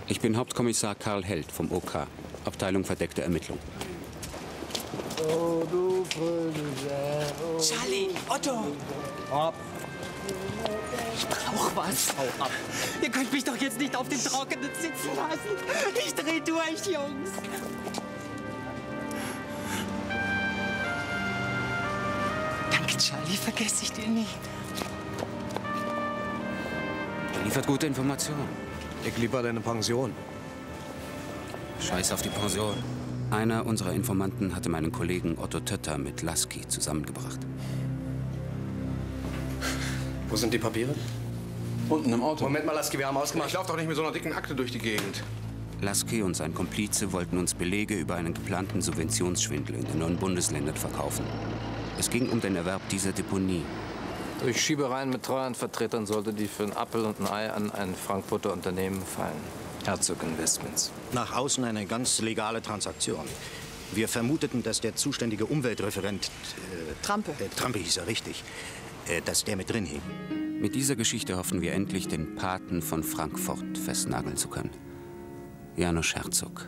Ich bin Hauptkommissar Karl Held vom OK, Abteilung verdeckte Ermittlung. Charlie, Otto! Ab. Ich brauch was. Hau ab. Ihr könnt mich doch jetzt nicht auf dem Trockenen sitzen lassen. Ich dreh durch, Jungs. Danke, Charlie. Vergesse ich dir nie. Er liefert gute Informationen. Ich lieber deine Pension. Scheiß auf die Pension. Einer unserer Informanten hatte meinen Kollegen Otto Tötter mit Lasky zusammengebracht. Wo sind die Papiere? Unten im Auto. Moment mal, Lasky, wir haben ausgemacht. Ich laufe doch nicht mit so einer dicken Akte durch die Gegend. Lasky und sein Komplize wollten uns Belege über einen geplanten Subventionsschwindel in den 9 Bundesländern verkaufen. Es ging um den Erwerb dieser Deponie. Durch Schiebereien mit Treuhandvertretern sollte die für einen Appel und ein Ei an ein Frankfurter Unternehmen fallen. Herzog Investments. Nach außen eine ganz legale Transaktion. Wir vermuteten, dass der zuständige Umweltreferent... Trampe. Trampe hieß er, richtig. Dass der mit drin hing. Mit dieser Geschichte hoffen wir endlich, den Paten von Frankfurt festnageln zu können. Janusz Herzog.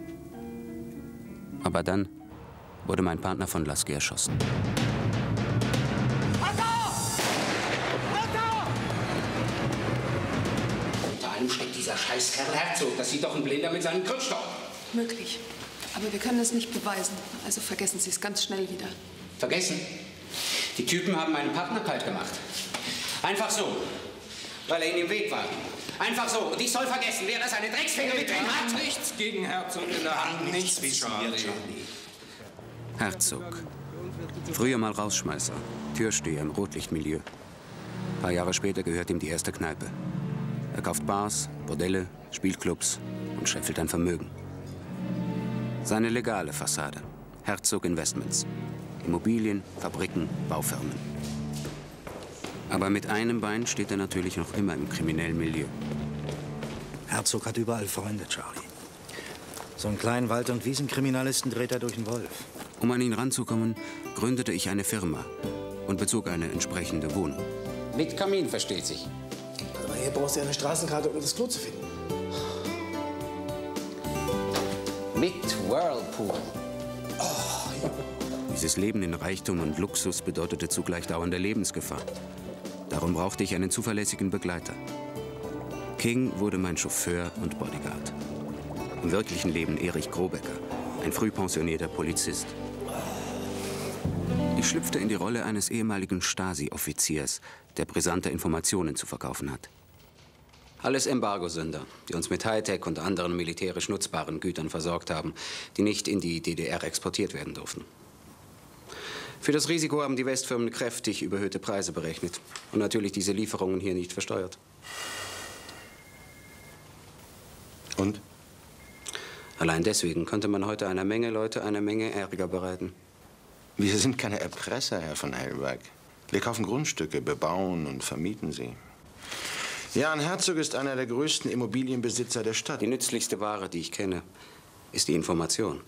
Aber dann wurde mein Partner von Lasky erschossen. Unter allem steckt dieser Scheißkerl Herzog. Das sieht doch ein Blinder mit seinem Krückstock. Möglich. Aber wir können es nicht beweisen. Also vergessen Sie es ganz schnell wieder. Vergessen? Die Typen haben meinen Partner kalt gemacht. Einfach so. Weil er ihnen im Weg war. Einfach so. Und ich soll vergessen, wer das eine Drecksfinger mit drin hat. Nichts gegen Herzog in der Hand. Nichts wie Charlie. Herzog. Früher mal Rausschmeißer. Türsteher im Rotlichtmilieu. Ein paar Jahre später gehört ihm die erste Kneipe. Er kauft Bars, Bordelle, Spielclubs und scheffelt ein Vermögen. Seine legale Fassade. Herzog Investments. Immobilien, Fabriken, Baufirmen. Aber mit einem Bein steht er natürlich noch immer im kriminellen Milieu. Herzog hat überall Freunde, Charlie. So einen kleinen Wald- und Wiesenkriminalisten dreht er durch den Wolf. Um an ihn ranzukommen, gründete ich eine Firma und bezog eine entsprechende Wohnung. Mit Kamin, versteht sich. Aber hier brauchst du ja eine Straßenkarte, um das Klo zu finden. Mit Whirlpool. Dieses Leben in Reichtum und Luxus bedeutete zugleich dauernde Lebensgefahr. Darum brauchte ich einen zuverlässigen Begleiter. King wurde mein Chauffeur und Bodyguard. Im wirklichen Leben Erich Grobecker, ein frühpensionierter Polizist. Ich schlüpfte in die Rolle eines ehemaligen Stasi-Offiziers, der brisante Informationen zu verkaufen hat. Alles Embargosünder, die uns mit Hightech und anderen militärisch nutzbaren Gütern versorgt haben, die nicht in die DDR exportiert werden durften. Für das Risiko haben die Westfirmen kräftig überhöhte Preise berechnet und natürlich diese Lieferungen hier nicht versteuert. Und? Allein deswegen konnte man heute einer Menge Leute eine Menge Ärger bereiten. Wir sind keine Erpresser, Herr von Hellberg. Wir kaufen Grundstücke, bebauen und vermieten sie. Jan Herzog ist einer der größten Immobilienbesitzer der Stadt. Die nützlichste Ware, die ich kenne, ist die Information.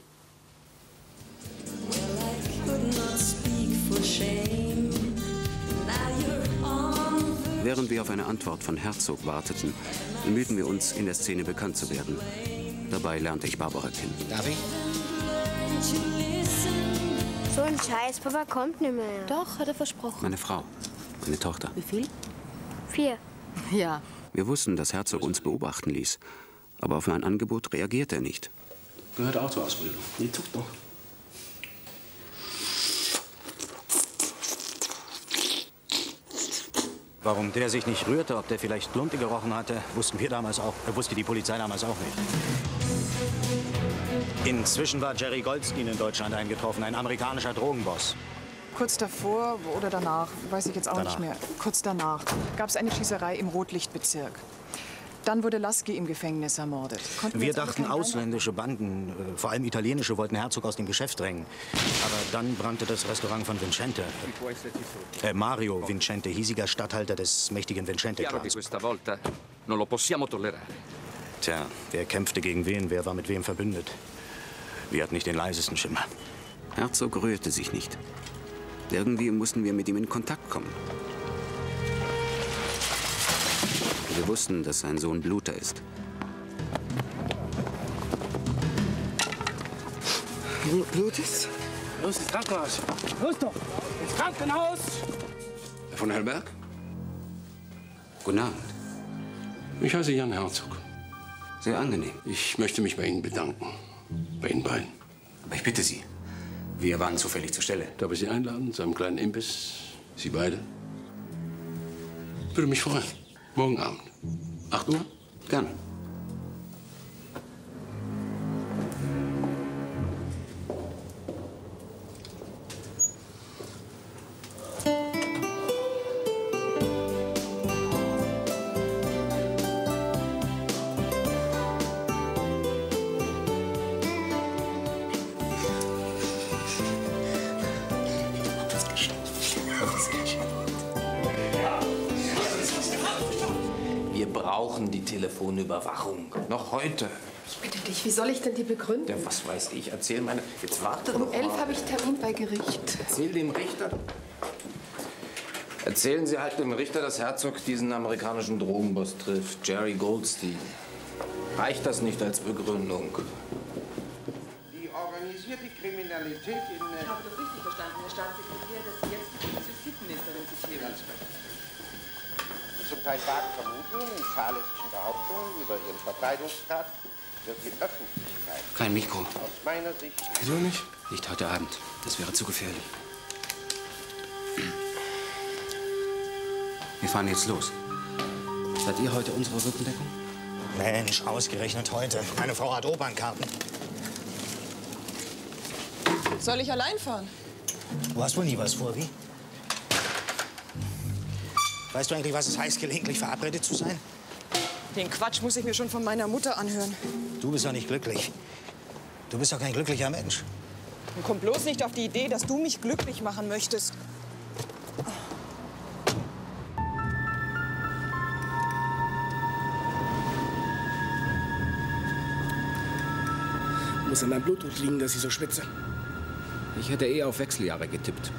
Während wir auf eine Antwort von Herzog warteten, bemühten wir uns, in der Szene bekannt zu werden. Dabei lernte ich Barbara kennen. Darf ich? So ein Scheiß, Papa kommt nicht mehr. Doch, hat er versprochen. Meine Frau, meine Tochter. Wie viel? 4. Ja. Wir wussten, dass Herzog uns beobachten ließ. Aber auf mein Angebot reagierte er nicht. Gehört auch zur Ausbildung. Die zuckt doch. Warum der sich nicht rührte, ob der vielleicht Lunte gerochen hatte, wusste die Polizei damals auch nicht. Inzwischen war Jerry Goldstein in Deutschland eingetroffen, ein amerikanischer Drogenboss. Kurz davor oder danach, weiß ich jetzt auch nicht mehr. Kurz danach gab es eine Schießerei im Rotlichtbezirk. Dann wurde Lasky im Gefängnis ermordet. Wir dachten, ausländische Banden, vor allem italienische, wollten Herzog aus dem Geschäft drängen. Aber dann brannte das Restaurant von Vincente. Mario Vincente, hiesiger Statthalter des mächtigen Vincente-Clans. Tja, wer kämpfte gegen wen, wer war mit wem verbündet? Wir hatten nicht den leisesten Schimmer. Herzog rührte sich nicht. Irgendwie mussten wir mit ihm in Kontakt kommen. Wir wussten, dass sein Sohn Bluter ist. Blutest? Los ins Krankenhaus. Los doch! Ins Krankenhaus! Herr von Hellberg? Guten Abend. Ich heiße Jan Herzog. Sehr angenehm. Ich möchte mich bei Ihnen bedanken. Bei Ihnen beiden. Aber ich bitte Sie, wir waren zufällig zur Stelle. Darf ich Sie einladen zu einem kleinen Imbiss? Sie beide? Würde mich freuen. Morgen Abend. 8 Uhr? Gerne. Wir brauchen die Telefonüberwachung. Noch heute. Ich bitte dich, wie soll ich denn die begründen? Ja, was weiß ich? Erzähl meine... Jetzt warte doch Um 11 mal. habe ich Termin bei Gericht. Erzähl dem Richter... Erzählen Sie halt dem Richter, dass Herzog diesen amerikanischen Drogenboss trifft, Jerry Goldstein. Reicht das nicht als Begründung? Die organisierte Kriminalität in... Ich habe das richtig verstanden, Herr Staatssekretär, dass Sie jetzt die Justizministerin zitieren. Die zum Teil vagen Vermutungen und fahrlässigen Behauptungen über ihren Verbreitungsgrad wird die Öffentlichkeit... Kein Mikro. Aus meiner Sicht... Wieso nicht? Nicht heute Abend. Das wäre zu gefährlich. Wir fahren jetzt los. Seid ihr heute unsere Rückendeckung? Mensch, ausgerechnet heute. Meine Frau hat Opernkarten. Soll ich allein fahren? Du hast wohl nie was vor, wie? Weißt du eigentlich, was es heißt, gelegentlich verabredet zu sein? Den Quatsch muss ich mir schon von meiner Mutter anhören. Du bist doch nicht glücklich. Du bist doch kein glücklicher Mensch. Und komm bloß nicht auf die Idee, dass du mich glücklich machen möchtest. Muss an meinem Blutdruck liegen, dass ich so schwitze. Ich hätte eher auf Wechseljahre getippt.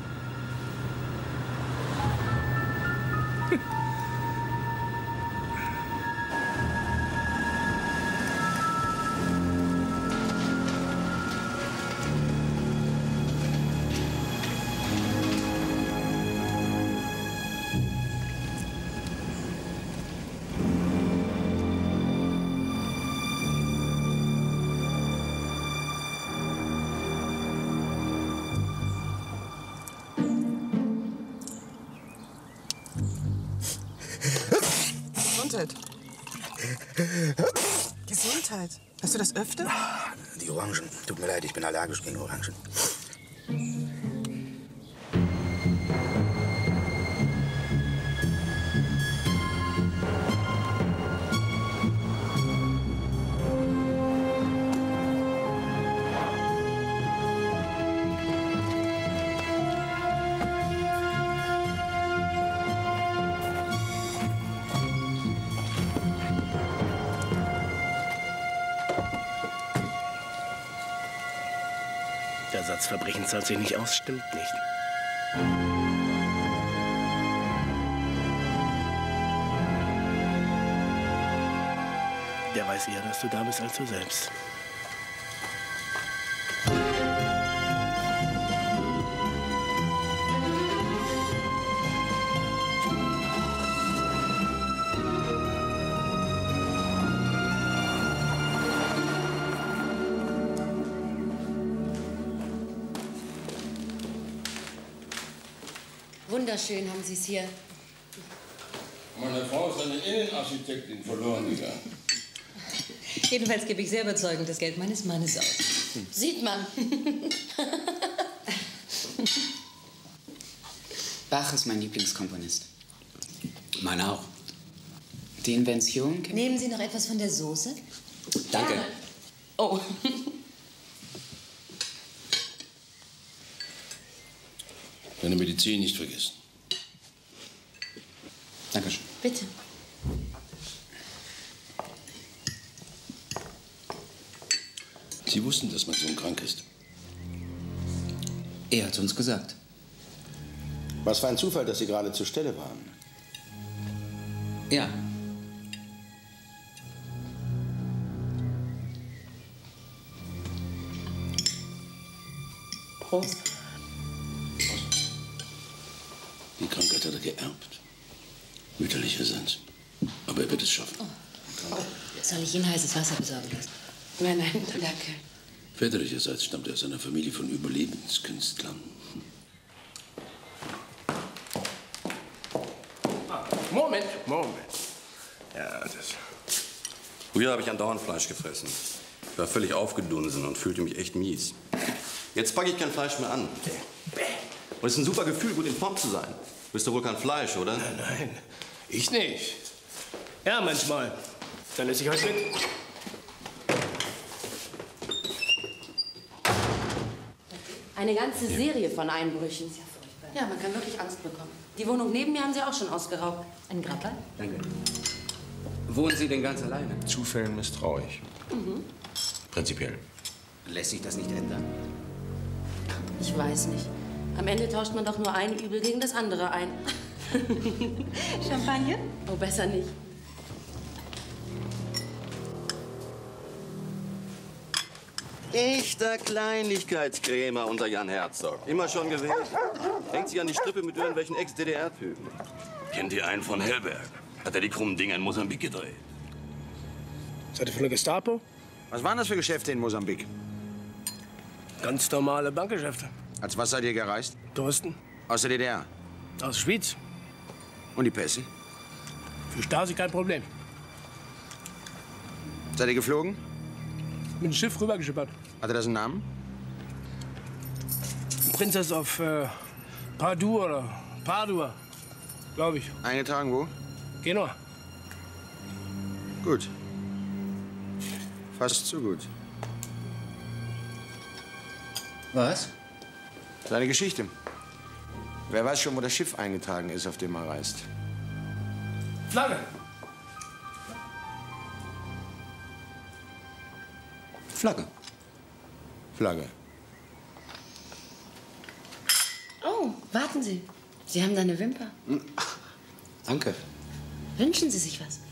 Gesundheit. Gesundheit. Hast du das öfter? Die Orangen. Tut mir leid, ich bin allergisch gegen Orangen. Der Satz Verbrechen zahlt sich nicht aus, stimmt nicht. Der weiß eher, dass du da bist, als du selbst. Wunderschön haben Sie es hier. Meine Frau ist eine Innenarchitektin verloren gegangen. Jedenfalls gebe ich sehr überzeugend das Geld meines Mannes aus. Sieht man. Bach ist mein Lieblingskomponist. Meiner auch. Die Invention? Nehmen Sie noch etwas von der Soße? Danke. Ja. Oh. Deine Medizin nicht vergessen. Dankeschön. Bitte. Sie wussten, dass mein Sohn krank ist. Er hat uns gesagt. Was für ein Zufall, dass Sie gerade zur Stelle waren. Ja. Prost. Die Krankheit hat er geerbt. Mütterlicherseits. Aber er wird es schaffen. Oh. Soll ich Ihnen heißes Wasser besorgen lassen? Nein, nein, danke. Väterlicherseits stammt er aus einer Familie von Überlebenskünstlern. Moment. Ja, das... Früher habe ich andauernd Fleisch gefressen. Ich war völlig aufgedunsen und fühlte mich echt mies. Jetzt packe ich kein Fleisch mehr an. Und es ist ein super Gefühl, gut in Form zu sein. Du bist doch wohl kein Fleisch, oder? Nein, ich nicht. Ja, manchmal. Dann esse ich heute mit. Eine ganze Serie von Einbrüchen. Das ist ja furchtbar. Ja, man kann wirklich Angst bekommen. Die Wohnung neben mir haben sie auch schon ausgeraubt. Ein Grabber? Danke. Wohnen Sie denn ganz alleine? Zufällen misstrauisch. Mhm. Prinzipiell. Lässt sich das nicht ändern? Ich weiß nicht. Am Ende tauscht man doch nur ein Übel gegen das andere ein. Champagner? Oh, besser nicht. Echter Kleinlichkeitskrämer unter Jan Herzog. Immer schon gewesen. Hängt sich an die Strippe mit irgendwelchen Ex-DDR-Typen. Kennt ihr einen von Hellberg? Hat er die krummen Dinger in Mosambik gedreht? Seid ihr von der Gestapo? Was waren das für Geschäfte in Mosambik? Ganz normale Bankgeschäfte. Als was seid ihr gereist? Touristen. Aus der DDR? Aus der Schweiz. Und die Pässe? Für Stasi kein Problem. Seid ihr geflogen? Mit dem Schiff rübergeschippert. Hatte das einen Namen? Princess of Padua oder Padua, glaube ich. Eingetragen wo? Genua. Gut. Fast zu gut. Was? Seine Geschichte. Wer weiß schon, wo das Schiff eingetragen ist, auf dem er reist. Flagge. Flagge. Flagge. Oh, warten Sie. Sie haben da eine Wimper. Ach, danke. Wünschen Sie sich was?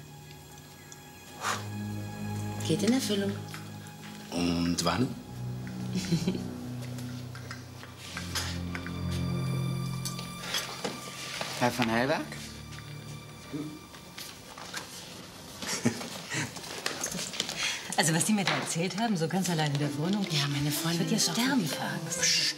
Geht in Erfüllung. Und wann? Herr von Hellberg? Also, was Sie mir da erzählt haben, so ganz allein in der Wohnung. Ja, meine Freundin ich würde ja ist auch sterben vor Angst. Psst.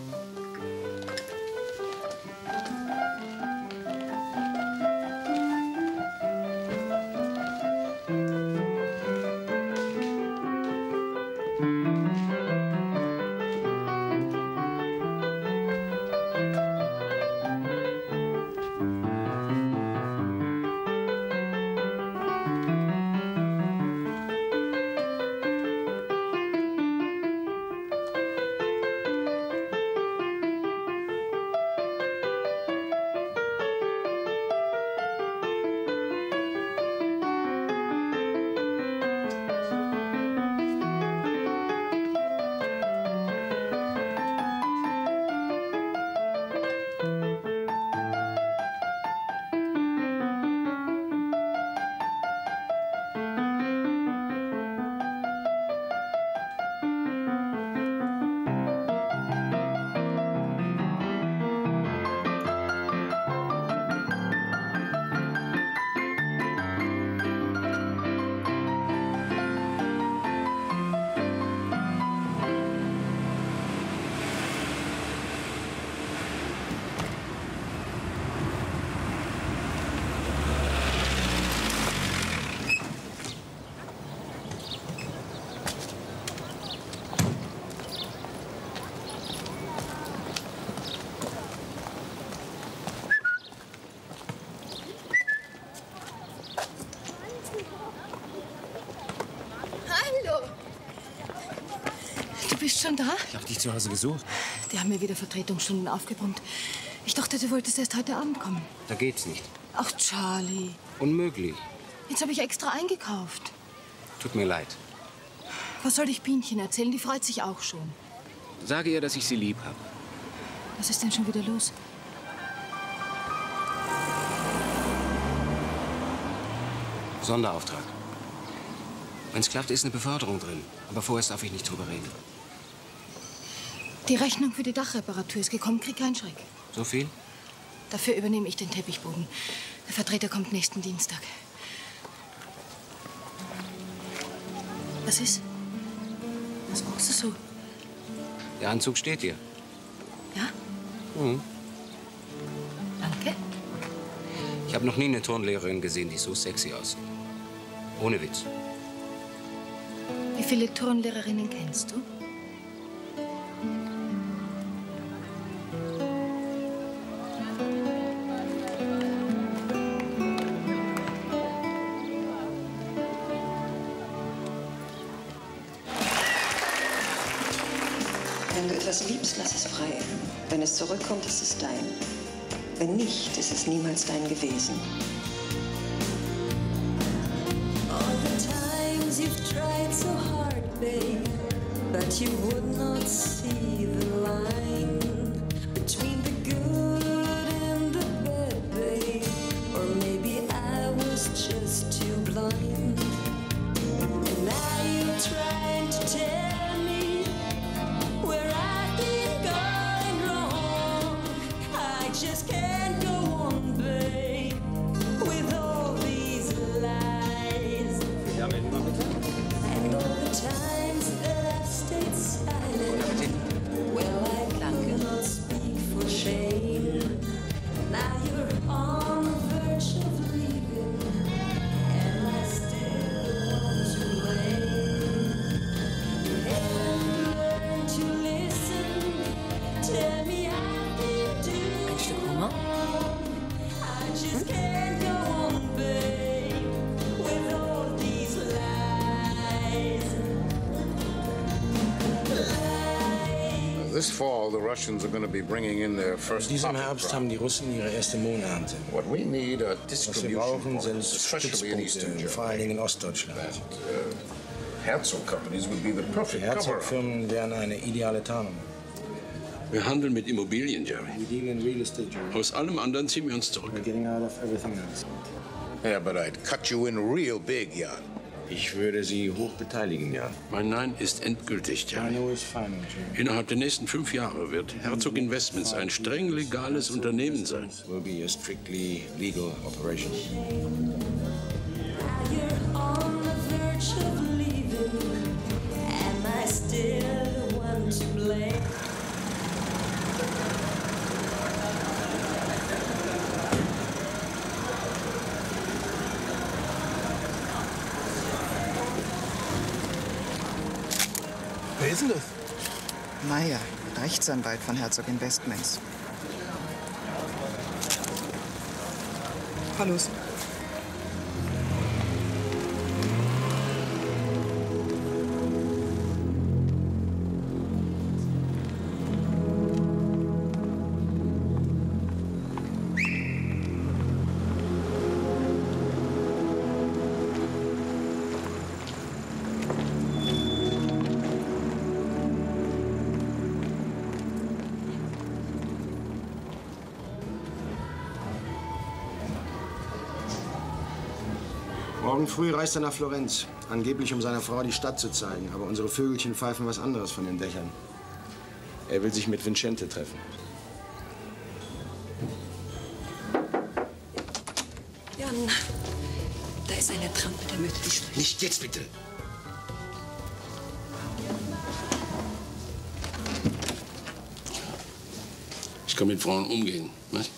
Bist schon da? Ich habe dich zu Hause gesucht. Die haben mir wieder Vertretungsstunden aufgebrummt. Ich dachte, du wolltest erst heute Abend kommen. Da geht's nicht. Ach, Charlie. Unmöglich. Jetzt habe ich extra eingekauft. Tut mir leid. Was soll ich Bienchen erzählen? Die freut sich auch schon. Sage ihr, dass ich sie lieb habe. Was ist denn schon wieder los? Sonderauftrag. Wenn's klappt, ist eine Beförderung drin. Aber vorerst darf ich nicht drüber reden. Die Rechnung für die Dachreparatur ist gekommen, krieg keinen Schreck. So viel? Dafür übernehme ich den Teppichboden. Der Vertreter kommt nächsten Dienstag. Was ist? Was guckst du so? Der Anzug steht dir. Ja? Mhm. Danke. Ich habe noch nie eine Turnlehrerin gesehen, die so sexy aussieht. Ohne Witz. Wie viele Turnlehrerinnen kennst du? Wenn du etwas liebst, lass es frei. Wenn es zurückkommt, ist es dein. Wenn nicht, ist es niemals dein gewesen. All the times you've tried so hard, babe, but you would not see the line between the good and the bad, babe. Or maybe I was just too blind. And now you're trying to tell me where I've been going wrong. I just can't go on, babe, with all these lies. And all the times that I've stayed silent. Well, I cannot speak for shame. Now you're on the verge of leaving, and I still want to blame. You haven't learned to listen. Tell me I've been doing wrong. I just can't go on, babe, with all these lies. This fall, the Russians are going to be bringing in their first. Diesem Herbst haben die Russen ihre erste Mohnernte. What we need are Was wir brauchen, sind Stützpunkte, vor allen Dingen in Ostdeutschland. Herzog companies would be the perfect cover. Herzog-Firmen wären eine ideale Tarnung. Wir handeln mit Immobilien, Jerry. We deal in real estate, Jerry. Aus allem anderen ziehen wir uns zurück. We're getting out of everything else. Yeah, but I'd cut you in real big, Jan. Ich würde Sie hoch beteiligen, Jan. Mein Nein ist endgültig, Jerry. I know it's final, Jerry. Innerhalb der nächsten 5 Jahre wird Herzog Investments ein streng legales Unternehmen sein. Will be a strictly legal operation. You're on the verge of leaving. Am I still the one to blame? Wer ist denn das? Meyer, Rechtsanwalt von Herzog Investments. Hallo. Morgen früh reist er nach Florenz. Angeblich, um seiner Frau die Stadt zu zeigen. Aber unsere Vögelchen pfeifen was anderes von den Dächern. Er will sich mit Vincente treffen. Jan, da ist eine Trampe, der möchte dich sprechen. Nicht jetzt, bitte. Ich kann mit Frauen umgehen. Was?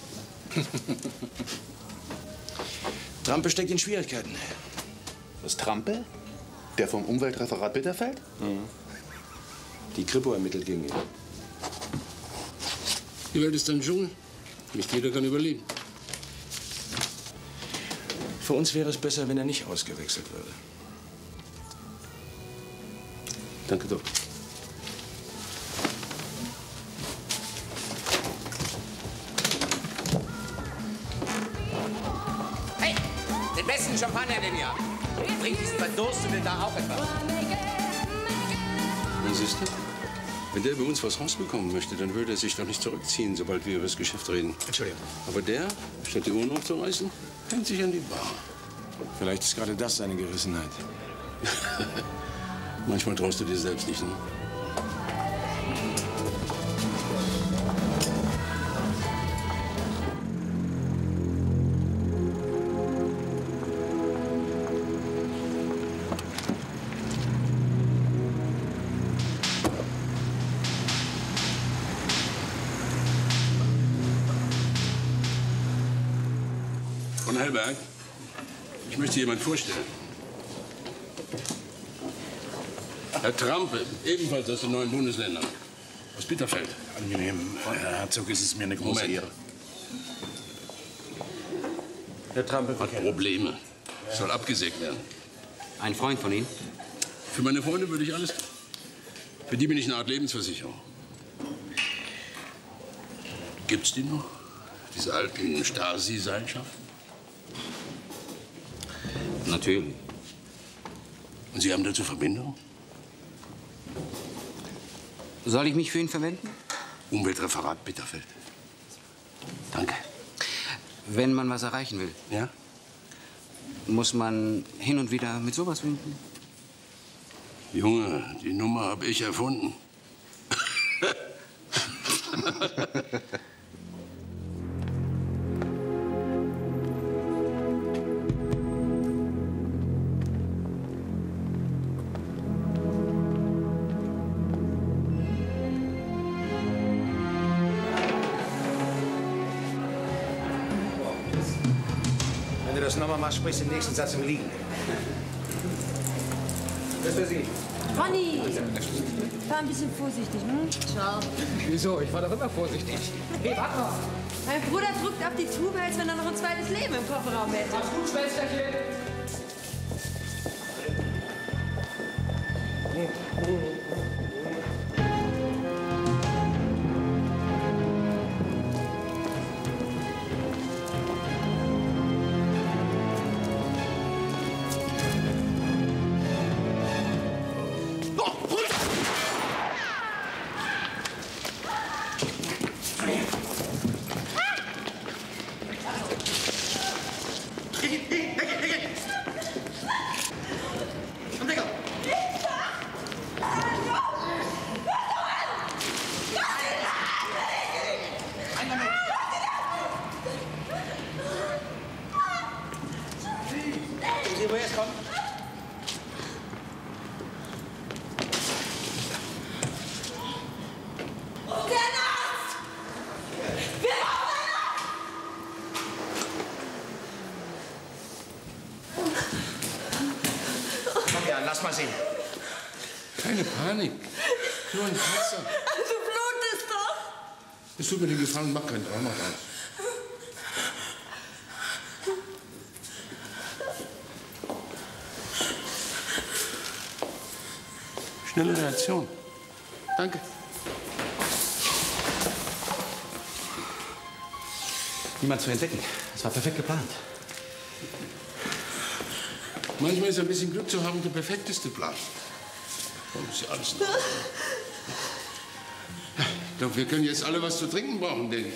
Trampe steckt in Schwierigkeiten. Was, Trampe? Der vom Umweltreferat Bitterfeld? Mhm. Die Kripo ermittelt gegen ihn. Die Welt ist ein Dschungel. Nicht jeder kann überleben. Für uns wäre es besser, wenn er nicht ausgewechselt würde. Danke doch. Hey, den besten Champagner, den ihr habt. Bringt diesen Verdurstenden da auch etwas. Na, siehst du? Wenn der bei uns was rausbekommen möchte, dann würde er sich doch nicht zurückziehen, sobald wir über das Geschäft reden. Entschuldigung. Aber der, statt die Uhren aufzureißen, hängt sich an die Bar. Vielleicht ist gerade das seine Gerissenheit. Manchmal traust du dir selbst nicht, ne? von Hellberg. Ich möchte jemanden vorstellen. Herr Trampe, ebenfalls aus den neuen Bundesländern. Aus Bitterfeld. Angenehm, Herr Herzog, ist es mir eine große Ehre. Herr Trampe hat Probleme. Soll abgesägt werden. Ein Freund von Ihnen? Für meine Freunde würde ich alles tun. Für die bin ich eine Art Lebensversicherung. Gibt's die noch? Diese alten Stasi-Seilschaften? Natürlich. Und Sie haben dazu Verbindung? Soll ich mich für ihn verwenden? Umweltreferat Bitterfeld. Danke. Wenn man was erreichen will. Ja? Muss man hin und wieder mit sowas winken? Junge, die Nummer habe ich erfunden. Wenn du das nochmal machst, sprichst du den nächsten Satz im Liegen. Das für Sie. Ronny, fahr ein bisschen vorsichtig, hm? Ciao. Wieso? Ich war doch immer vorsichtig. Hey, warte mal. Mein Bruder drückt auf die Tube, als wenn er noch ein zweites Leben im Kofferraum hätte. Mach's gut, Schwesterchen. Lass mal sehen. Keine Panik. Nur ein Kratzer. Du blutest doch. Es tut mir den Gefallen, mach kein Drama draus. Schnelle Reaktion. Danke. Niemand zu entdecken. Das war perfekt geplant. Manchmal ist ein bisschen Glück zu haben der perfekteste Plan. Warum ist ja alles in Ordnung? Doch wir können jetzt alle was zu trinken brauchen, denke ich.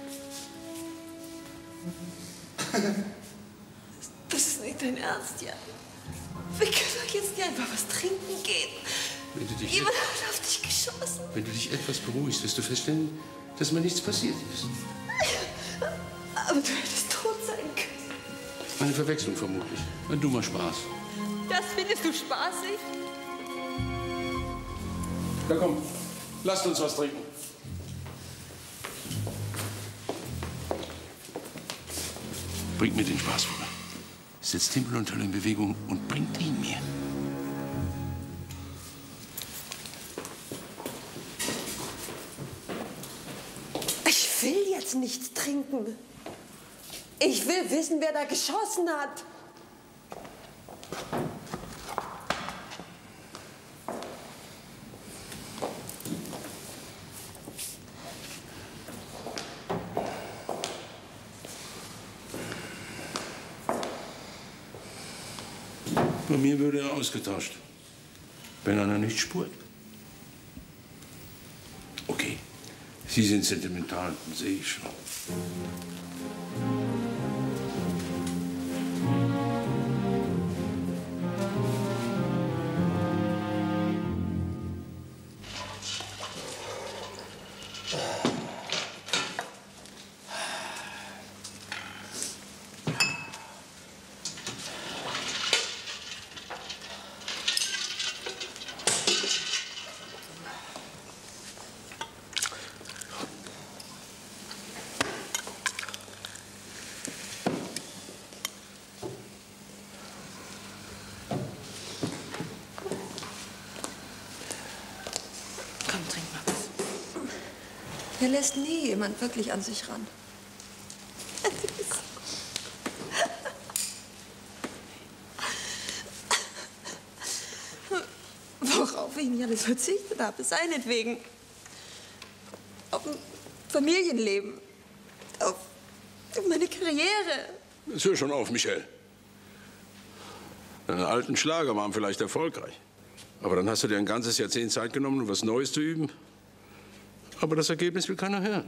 Das ist nicht dein Ernst, ja? Wir können doch jetzt nicht einfach was trinken gehen. Jemand hat auf dich geschossen. Wenn du dich etwas beruhigst, wirst du feststellen, dass mir nichts passiert ist. Aber du hättest tot sein können. Eine Verwechslung vermutlich. Ein dummer Spaß. Das findest du spaßig? Na komm, lasst uns was trinken. Bringt mir den Spaß vor. Setzt Himmel und Hölle in Bewegung und bringt ihn mir. Ich will jetzt nichts trinken. Ich will wissen, wer da geschossen hat. Bei mir würde er ausgetauscht, wenn einer nicht spurt. Okay, Sie sind sentimental, sehe ich schon. Er lässt nie jemand wirklich an sich ran. Worauf ich nicht alles verzichtet habe, seinetwegen. Auf ein Familienleben. Auf meine Karriere. Jetzt hör schon auf, Michelle. Deine alten Schlager waren vielleicht erfolgreich. Aber dann hast du dir ein ganzes Jahrzehnt Zeit genommen, um was Neues zu üben. Aber das Ergebnis will keiner hören.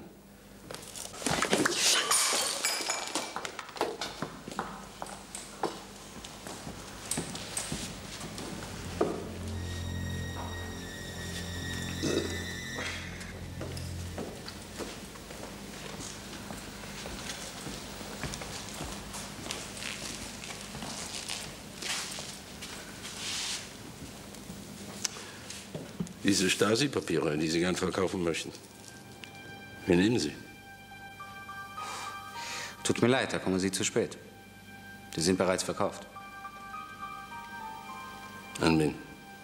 Diese Stasi-Papiere, die Sie gern verkaufen möchten. Wir nehmen sie. Tut mir leid, da kommen Sie zu spät. Die sind bereits verkauft. An wen?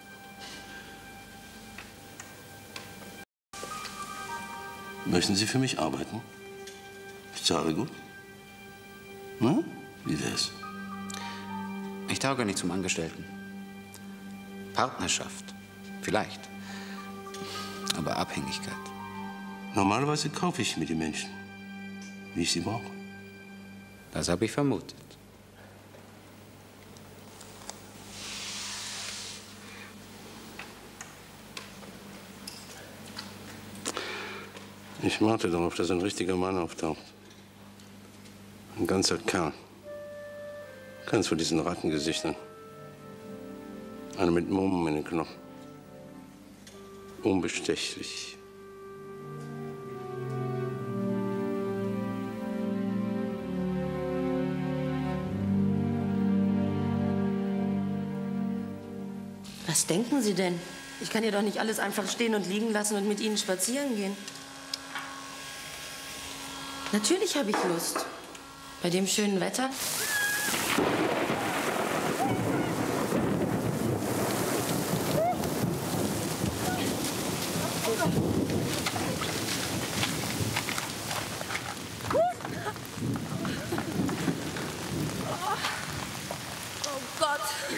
Möchten Sie für mich arbeiten? Ich zahle gut. Na, wie wär's? Ich tauge nicht zum Angestellten. Partnerschaft, vielleicht. Aber Abhängigkeit. Normalerweise kaufe ich mir die Menschen, wie ich sie brauche. Das habe ich vermutet. Ich warte darauf, dass ein richtiger Mann auftaucht. Ein ganzer Kerl. Keins von diesen Rattengesichtern. Einer mit Mumm in den Knochen. Unbestechlich. Was denken Sie denn? Ich kann hier doch nicht alles einfach stehen und liegen lassen und mit Ihnen spazieren gehen. Natürlich habe ich Lust. Bei dem schönen Wetter. Oh Gott.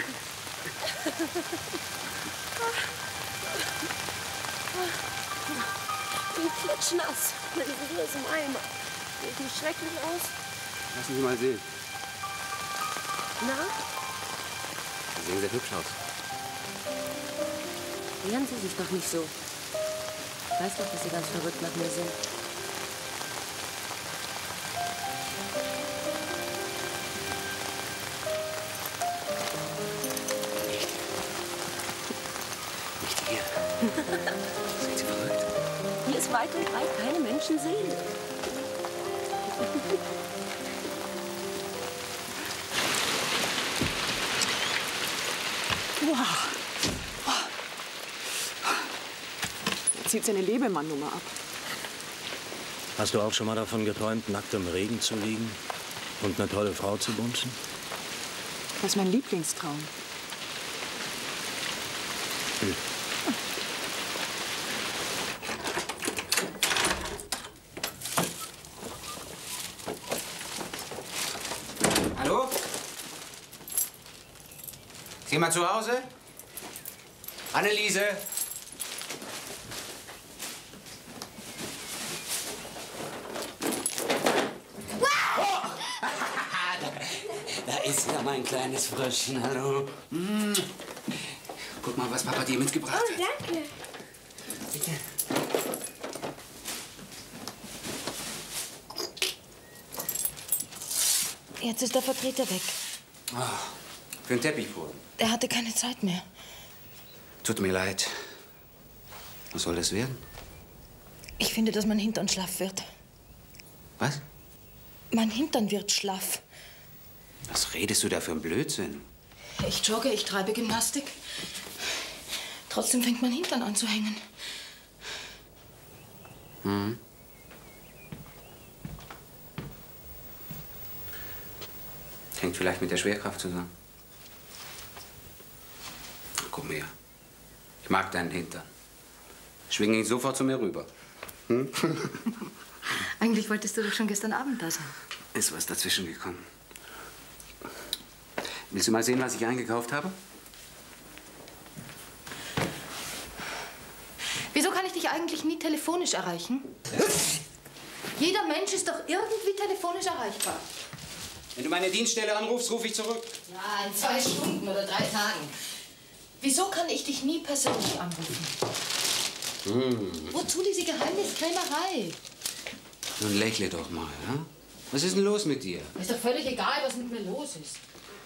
Ich bin klitschnass. Meine Seele ist im Eimer. Sieht nicht schrecklich aus? Lassen Sie mal sehen. Na? Sie sehen sehr hübsch aus. Wehren Sie sich doch nicht so. Ich weiß doch, dass Sie ganz verrückt nach mir sind. Nicht hier. Sind Sie verrückt? Hier ist weit und breit keine Menschenseele. Wow. Jetzt zieht seine Lebemann-Nummer ab. Hast du auch schon mal davon geträumt, nackt im Regen zu liegen und eine tolle Frau zu bumsen? Das ist mein Lieblingstraum. Hallo? Ist jemand zu Hause? Anneliese? Da ist ja mein kleines Fröschchen, hallo. Guck mal, was Papa dir mitgebracht hat. Oh, danke. Bitte. Jetzt ist der Vertreter weg. Oh, für den Teppichboden. Er hatte keine Zeit mehr. Tut mir leid. Was soll das werden? Ich finde, dass mein Hintern schlaff wird. Was? Mein Hintern wird schlaff. Was redest du da für einen Blödsinn? Ich jogge, ich treibe Gymnastik. Trotzdem fängt mein Hintern an zu hängen. Hm. Hängt vielleicht mit der Schwerkraft zusammen. Komm her. Ich mag deinen Hintern. Schwinge ihn sofort zu mir rüber. Hm? Eigentlich wolltest du doch schon gestern Abend da sein. Ist was dazwischen gekommen. Willst du mal sehen, was ich eingekauft habe? Wieso kann ich dich eigentlich nie telefonisch erreichen? Jeder Mensch ist doch irgendwie telefonisch erreichbar. Wenn du meine Dienststelle anrufst, rufe ich zurück. Ja, in 2 Stunden oder 3 Tagen. Wieso kann ich dich nie persönlich anrufen? Wozu diese Geheimniskrämerei? Nun lächle doch mal, ja? Was ist denn los mit dir? Ist doch völlig egal, was mit mir los ist.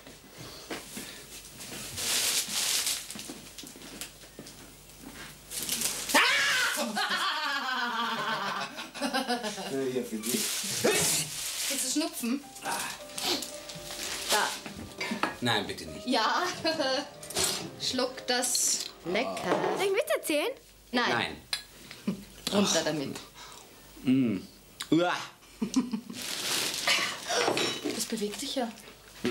Hier für dich. Willst du schnupfen? Da. Nein, bitte nicht. Ja. Schluck das. Lecker. Soll ich Witz erzählen? Nein. Runter damit. Uah. Das bewegt sich ja.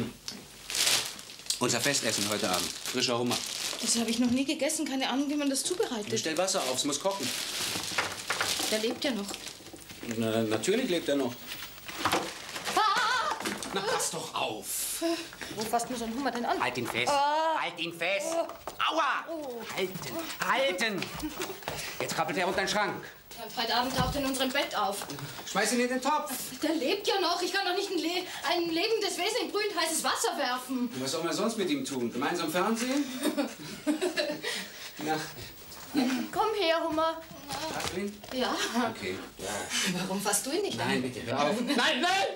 Unser Festessen heute Abend. Frischer Hummer. Das habe ich noch nie gegessen. Keine Ahnung, wie man das zubereitet. Stell Wasser auf, es muss kochen. Der lebt ja noch. Na, natürlich lebt er noch. Na, pass doch auf. Wo fasst mir so ein Hummer denn an? Halt ihn fest. Halt ihn fest. Aua! Halten. Halten. Jetzt krabbelt er unter den Schrank. Und heute Abend taucht er in unserem Bett auf. Schmeiß ihn in den Topf. Der lebt ja noch. Ich kann doch nicht ein lebendes Wesen in brühend heißes Wasser werfen. Was soll man sonst mit ihm tun? Gemeinsam Fernsehen? Na. Komm her, Hummer. Hast du ihn? Ja. Okay. Ja. Warum fasst du ihn nicht an? Nein, bitte, hör auf. Nein, nein!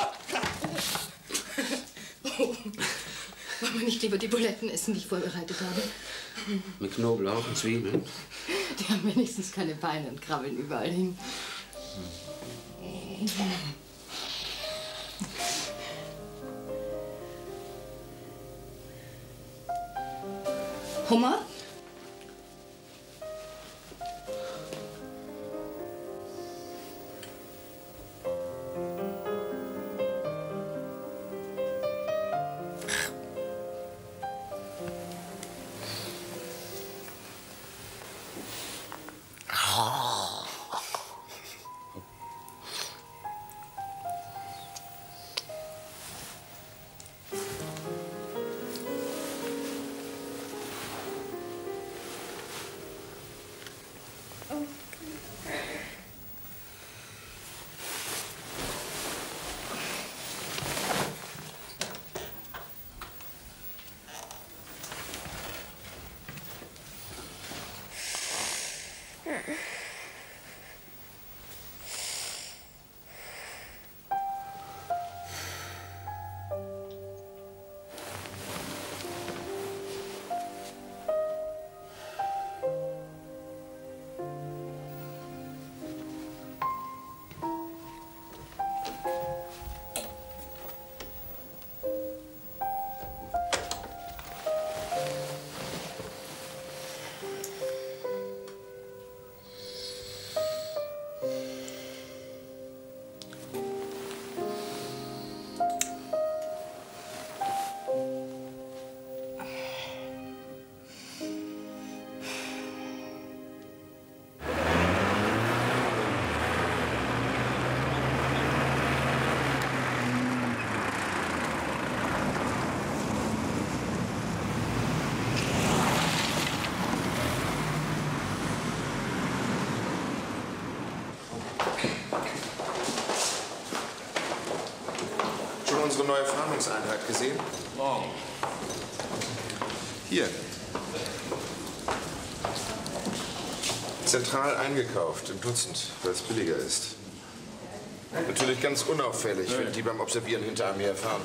Oh. Wollen wir nicht lieber die Buletten essen, die ich vorbereitet habe? Mit Knoblauch und Zwiebeln. Die haben wenigstens keine Beine und krabbeln überall hin. Hummer? Unsere neue Fahndungseinheit gesehen? Morgen. Hier. Zentral eingekauft, im Dutzend, weil es billiger ist. Natürlich ganz unauffällig, wenn die beim Observieren hinter einem herfahren.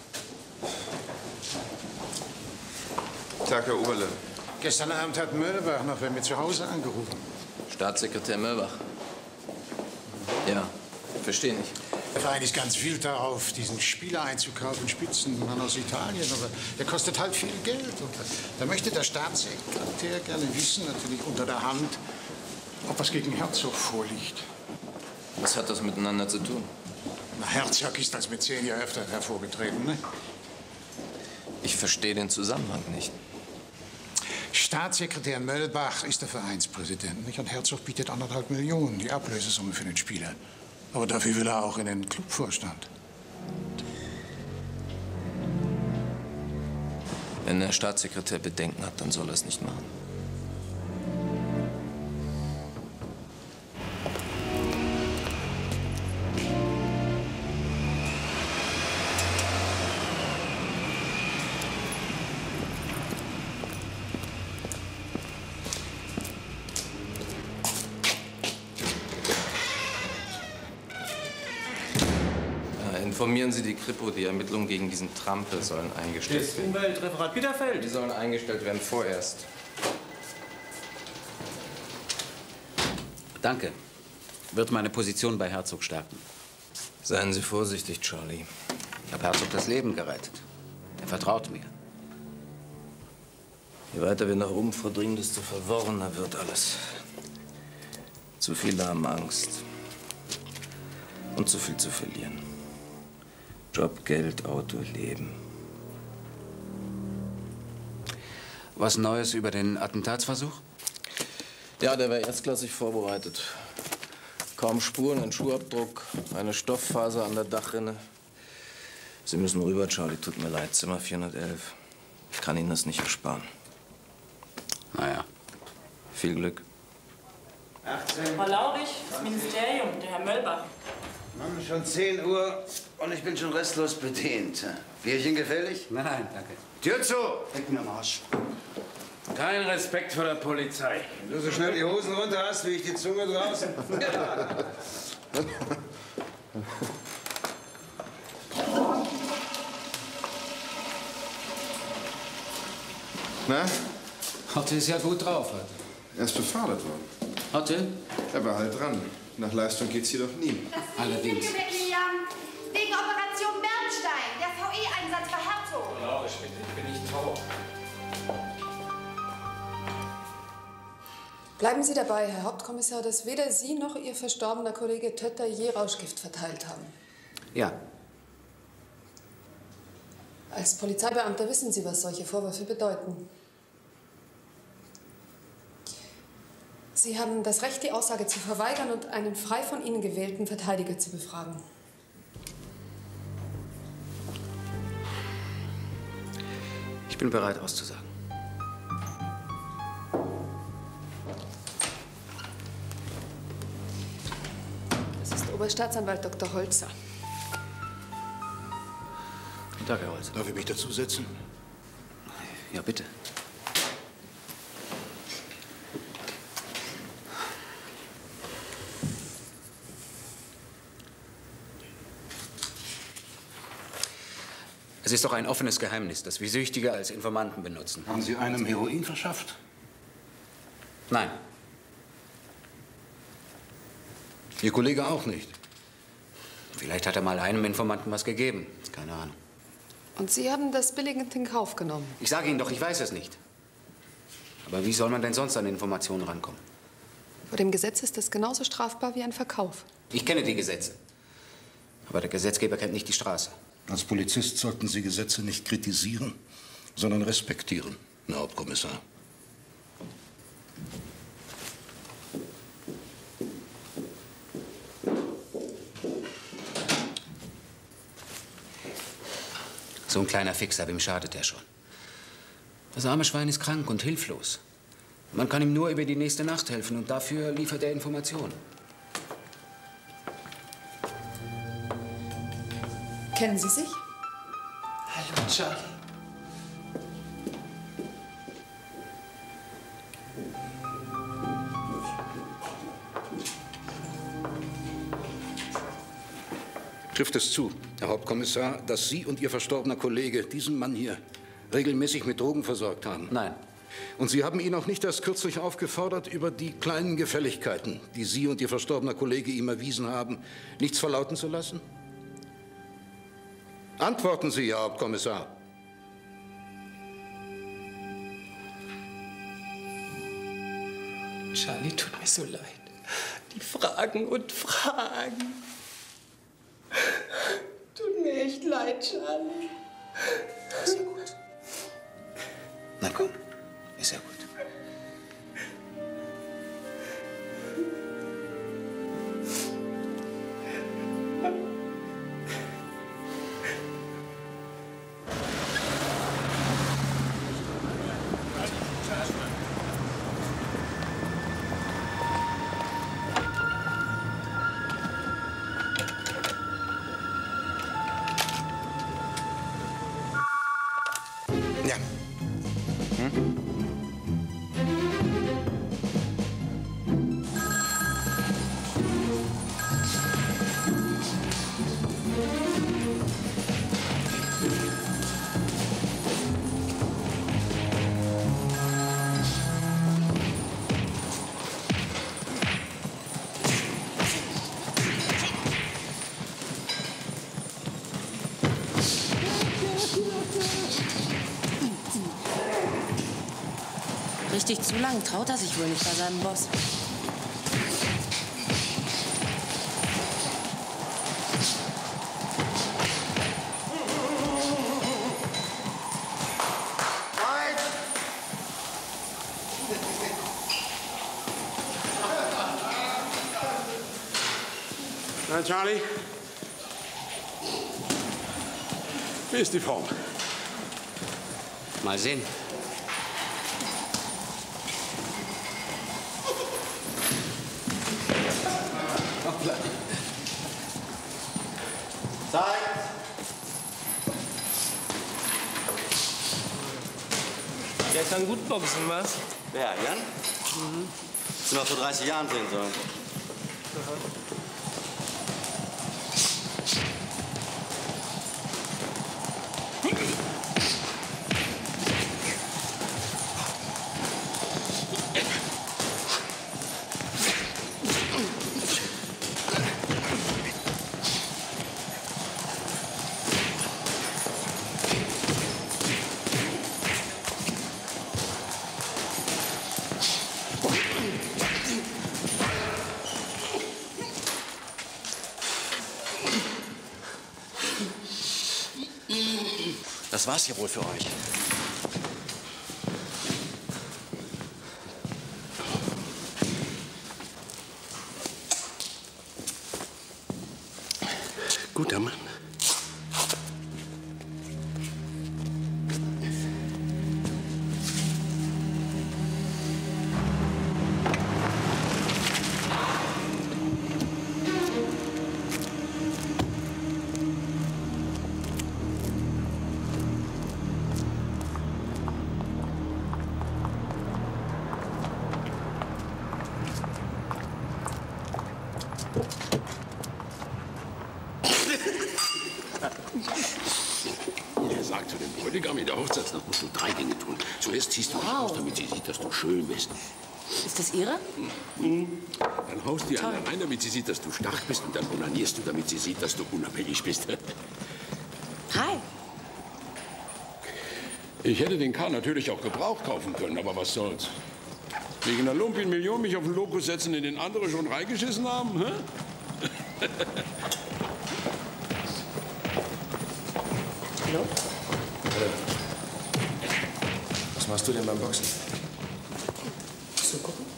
Tag, Herr Oberle. Gestern Abend hat Möllebach noch bei mir zu Hause angerufen. Staatssekretär Möllebach. Ja, verstehe nicht. Er vereinigt ganz viel darauf, diesen Spieler einzukaufen, Spitzenmann aus Italien, aber der kostet halt viel Geld. Und da möchte der Staatssekretär gerne wissen, natürlich unter der Hand, ob was gegen Herzog vorliegt. Was hat das miteinander zu tun? Na, Herzog ist als Mäzen ja öfter hervorgetreten, ne? Ich verstehe den Zusammenhang nicht. Staatssekretär Möllbach ist der Vereinspräsident, nicht? Und Herzog bietet 1,5 Millionen, die Ablösesumme für den Spieler. Aber dafür will er auch in den Clubvorstand. Wenn der Staatssekretär Bedenken hat, dann soll er es nicht machen. Informieren Sie die Kripo, die Ermittlungen gegen diesen Trampe sollen eingestellt werden. Das Umweltreferat Bitterfeld. Die sollen eingestellt werden vorerst. Danke. Wird meine Position bei Herzog stärken. Seien Sie vorsichtig, Charlie. Ich habe Herzog das Leben gerettet. Er vertraut mir. Je weiter wir nach oben vordringen, desto verworrener wird alles. Zu viele haben Angst. Und zu viel zu verlieren. Job, Geld, Auto, Leben. Was Neues über den Attentatsversuch? Ja, der war erstklassig vorbereitet. Kaum Spuren, ein Schuhabdruck, eine Stofffaser an der Dachrinne. Sie müssen rüber, Charlie. Tut mir leid. Zimmer 411. Ich kann Ihnen das nicht ersparen. Naja. Viel Glück. 18. Frau Laurich, das Ministerium, der Herr Möllbach. Mann, schon 10 Uhr und ich bin schon restlos bedient. Bierchen gefällig? Nein, danke. Tür zu! Leck mir am Arsch. Kein Respekt vor der Polizei. Wenn du so schnell die Hosen runter hast, wie ich die Zunge draußen. Na? Hotte ist ja gut drauf heute. Er ist befördert worden. Hotte? Er war halt dran. Nach Leistung geht's jedoch nie. Allerdings. Wegen Operation Bernstein, der VE-Einsatz bei Herzog. Laurisch, bitte, ich bin nicht taub. Bleiben Sie dabei, Herr Hauptkommissar, dass weder Sie noch Ihr verstorbener Kollege Tötter je Rauschgift verteilt haben. Ja. Als Polizeibeamter wissen Sie, was solche Vorwürfe bedeuten. Sie haben das Recht, die Aussage zu verweigern und einen frei von Ihnen gewählten Verteidiger zu befragen. Ich bin bereit, auszusagen. Das ist Oberstaatsanwalt Dr. Holzer. Guten Tag, Herr Holzer. Darf ich mich dazusetzen? Ja, bitte. Es ist doch ein offenes Geheimnis, dass wir Süchtige als Informanten benutzen. Haben Sie einem Heroin verschafft? Nein. Ihr Kollege auch nicht? Vielleicht hat er mal einem Informanten was gegeben. Keine Ahnung. Und Sie haben das billigend in Kauf genommen? Ich sage Ihnen doch, ich weiß es nicht. Aber wie soll man denn sonst an Informationen rankommen? Vor dem Gesetz ist das genauso strafbar wie ein Verkauf. Ich kenne die Gesetze. Aber der Gesetzgeber kennt nicht die Straße. Als Polizist sollten Sie Gesetze nicht kritisieren, sondern respektieren, Herr Hauptkommissar. So ein kleiner Fixer, wem schadet er schon? Das arme Schwein ist krank und hilflos. Man kann ihm nur über die nächste Nacht helfen und dafür liefert er Informationen. Kennen Sie sich? Hallo, Charlie. Trifft es zu, Herr Hauptkommissar, dass Sie und Ihr verstorbener Kollege diesen Mann hier regelmäßig mit Drogen versorgt haben? Nein. Und Sie haben ihn auch nicht erst kürzlich aufgefordert, über die kleinen Gefälligkeiten, die Sie und Ihr verstorbener Kollege ihm erwiesen haben, nichts verlauten zu lassen? Antworten Sie, Herr Hauptkommissar. Charlie, tut mir so leid. Die Fragen und Fragen. Tut mir echt leid, Charlie. Ist ja gut. Na komm, ist ja gut. richtig zu lang. Traut er sich wohl nicht bei seinem Boss. Na, Charlie? Wie ist die Form? Mal sehen. Zeit! Der kann gut boxen, was? Wer, Jan? Mhm. Das sind wir vor 30 Jahren sehen sollen. Das war's ja wohl für euch. Guter Mann. Er sagt zu dem Bräutigam, in der Hochzeitsnacht musst du 3 Dinge tun. Zuerst ziehst du dich aus, damit sie sieht, dass du schön bist. Ist das Ihre? Dann haust du eine rein, damit sie sieht, dass du stark bist. Und dann onanierst du, damit sie sieht, dass du unabhängig bist. Hi. Ich hätte den Kahn natürlich auch gebraucht kaufen können, aber was soll's. Wegen einer Lumpin-Million mich auf den Lokus setzen, in den andere schon reingeschissen haben? Hä? Hallo? Was machst du denn beim Boxen? Zugucken.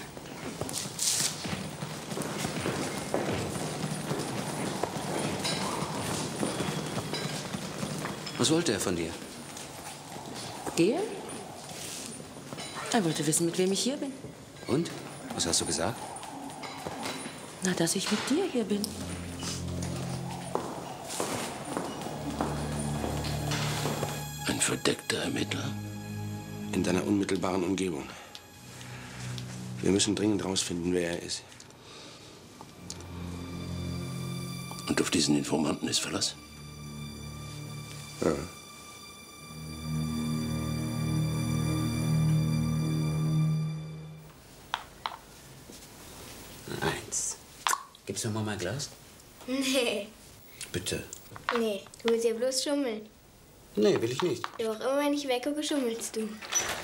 Was wollte er von dir? Gehe? Er wollte wissen, mit wem ich hier bin. Und? Was hast du gesagt? Na, dass ich mit dir hier bin. Ein verdeckter Ermittler? In deiner unmittelbaren Umgebung. Wir müssen dringend rausfinden, wer er ist. Und auf diesen Informanten ist Verlass? Ja. Eins. Gibst du mir mal ein Glas? Nee. Bitte. Nee, du willst ja bloß schummeln. Nee, will ich nicht. Doch immer, wenn ich weggucke, schummelst du.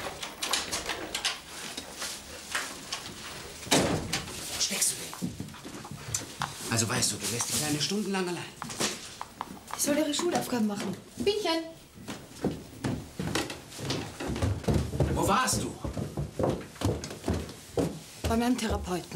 Steckst du den? Also weißt du, du lässt die Kleine stundenlang allein. Ich soll ihre Schulaufgaben machen. Bienchen! Wo warst du? Bei meinem Therapeuten.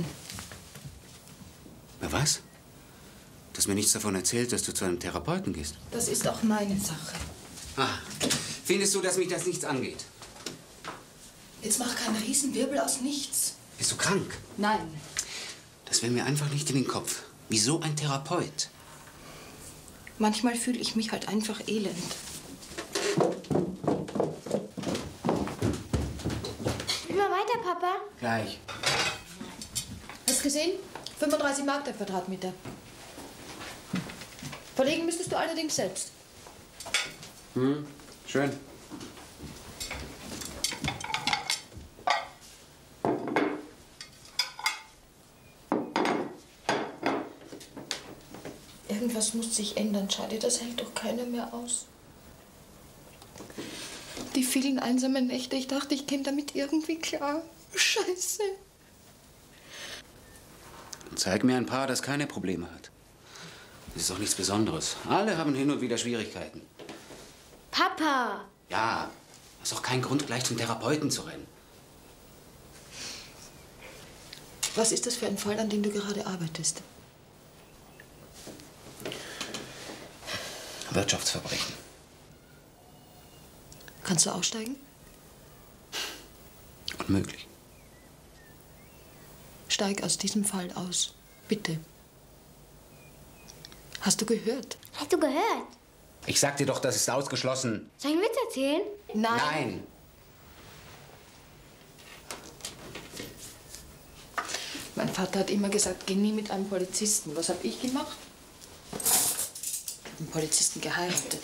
Na was? Du hast mir nichts davon erzählt, dass du zu einem Therapeuten gehst. Das ist auch meine Sache. Ah, findest du, dass mich das nichts angeht? Jetzt mach keinen Riesenwirbel aus nichts. Bist du krank? Nein. Das will mir einfach nicht in den Kopf. Wieso ein Therapeut? Manchmal fühle ich mich halt einfach elend. Immer weiter, Papa. Gleich. Hast du gesehen? 35 Mark der Quadratmeter. Verlegen müsstest du allerdings selbst. Schön. Irgendwas muss sich ändern, Charlie. Das hält doch keiner mehr aus. Die vielen einsamen Nächte. Ich dachte, ich käme damit irgendwie klar. Scheiße. Zeig mir ein Paar, das keine Probleme hat. Das ist doch nichts Besonderes. Alle haben hin und wieder Schwierigkeiten. Papa! Ja, das ist doch kein Grund, gleich zum Therapeuten zu rennen. Was ist das für ein Fall, an dem du gerade arbeitest? Wirtschaftsverbrechen. Kannst du aussteigen? Unmöglich. Steig aus diesem Fall aus. Bitte. Hast du gehört? Hast du gehört? Ich sag dir doch, das ist ausgeschlossen. Soll ich einen Witz erzählen? Nein. Mein Vater hat immer gesagt, geh nie mit einem Polizisten. Was habe ich gemacht? Ich habe einen Polizisten geheiratet.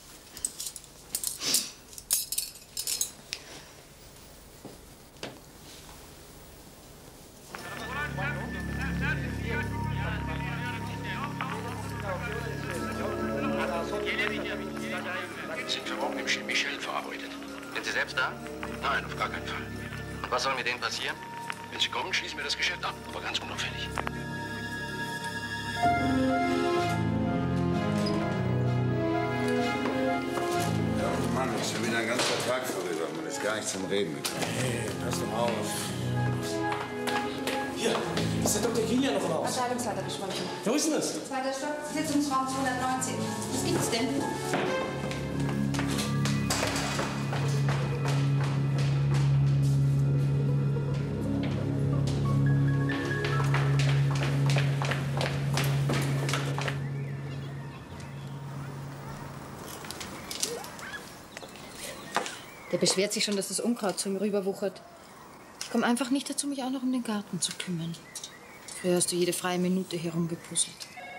Sind für morgen im Chez Michel verabredet. Sind Sie selbst da? Nein, auf gar keinen Fall. Und was soll mit denen passieren? Wenn Sie kommen, schließen wir das Geschäft ab, aber ganz unauffällig. Ja, Mann, ist schon wieder ein ganzer Tag vorüber. Man ist gar nicht zum Reden gekommen. Hey, pass doch auf. Hier, ist der Dr. Kilian noch raus? Abteilungsleiter Besprechung. Wo ist denn das? Zweiter Stock, Sitzungsraum 219. Was gibt's denn? Der beschwert sich schon, dass das Unkraut zu ihm rüberwuchert. Ich komme einfach nicht dazu, mich auch noch um den Garten zu kümmern. Früher hast du jede freie Minute herumgepuzzelt.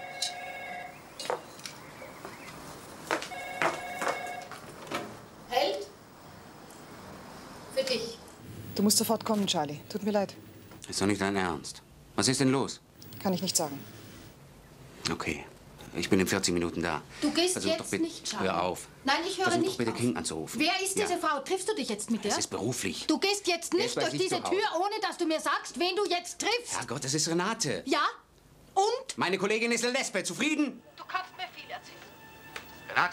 Held? Für dich. Du musst sofort kommen, Charlie. Tut mir leid. Ist doch nicht dein Ernst. Was ist denn los? Kann ich nicht sagen. Okay. Ich bin in 40 Minuten da. Du gehst Versuch jetzt doch bitte, nicht, Charlie. hör auf. Nein, ich höre Versuch nicht doch bitte auf. King anzurufen. Wer ist diese Ja. Frau? Triffst du dich jetzt mit der? Es ist beruflich. Du gehst jetzt Der nicht ist bei durch sich diese zu Hause. Tür, ohne dass du mir sagst, wen du jetzt triffst. Herrgott, das ist Renate. Ja? Und? Meine Kollegin ist eine Lesbe. Zufrieden? Du kannst mir viel erzählen. Renate.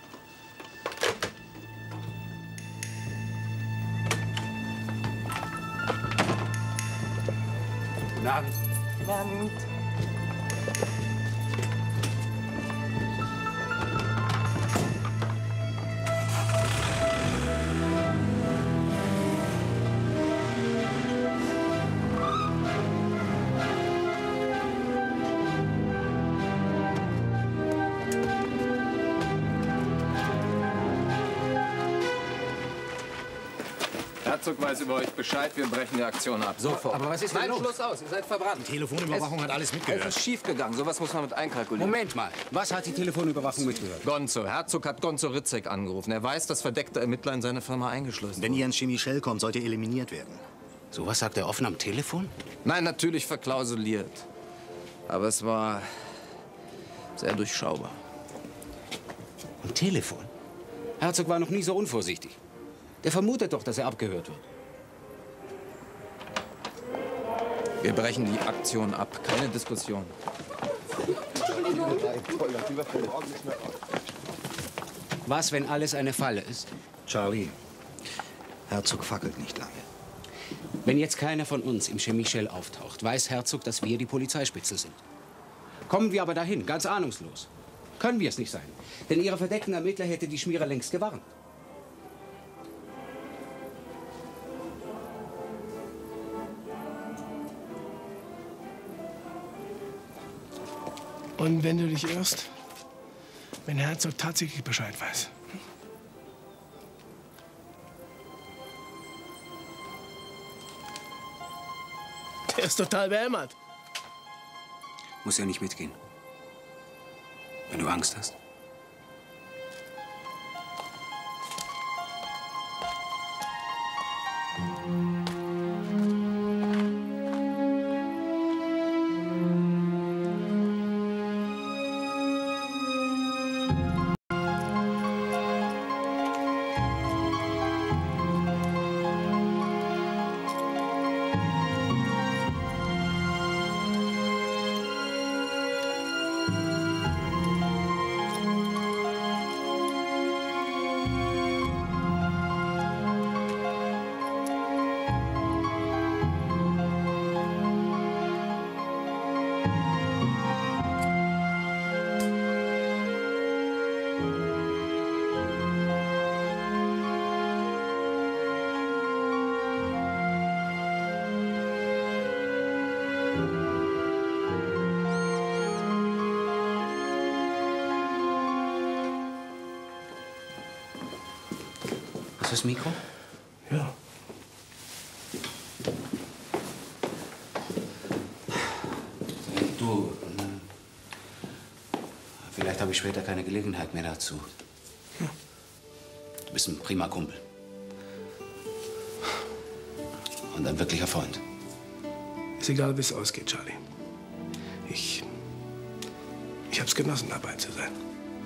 Guten Abend. Guten Abend. Herzog weiß über euch Bescheid, wir brechen die Aktion ab. Sofort. Aber was ist denn Nein, los? Schluss aus, ihr seid verbrannt. Die Telefonüberwachung hat alles mitgehört. Es ist schiefgegangen, sowas muss man mit einkalkulieren. Moment mal, was hat die Telefonüberwachung mitgehört? Gonzo, Herzog hat Gonzo Ritzek angerufen. Er weiß, dass verdeckte Ermittler in seine Firma eingeschleust Wenn ihr ins Chez Michel kommt, sollt ihr eliminiert werden. So was sagt er offen am Telefon? Nein, natürlich verklausuliert. Aber es war sehr durchschaubar. Am Telefon? Herzog war noch nie so unvorsichtig. Der vermutet doch, dass er abgehört wird. Wir brechen die Aktion ab. Keine Diskussion. Was, wenn alles eine Falle ist? Charlie, Herzog fackelt nicht lange. Wenn jetzt keiner von uns im Chez Michel auftaucht, weiß Herzog, dass wir die Polizeispitzel sind. Kommen wir aber dahin, ganz ahnungslos, können wir es nicht sein. Denn Ihre verdeckten Ermittler hätte die Schmierer längst gewarnt. Und wenn du dich irrst, wenn Herzog tatsächlich Bescheid weiß. Der ist total behämmert. Muss ja nicht mitgehen. Wenn du Angst hast. Ist das Mikro? Ja. Du, vielleicht habe ich später keine Gelegenheit mehr dazu. Ja. Du bist ein prima Kumpel. Und ein wirklicher Freund. Ist egal, wie es ausgeht, Charlie. Ich hab's genossen, dabei zu sein.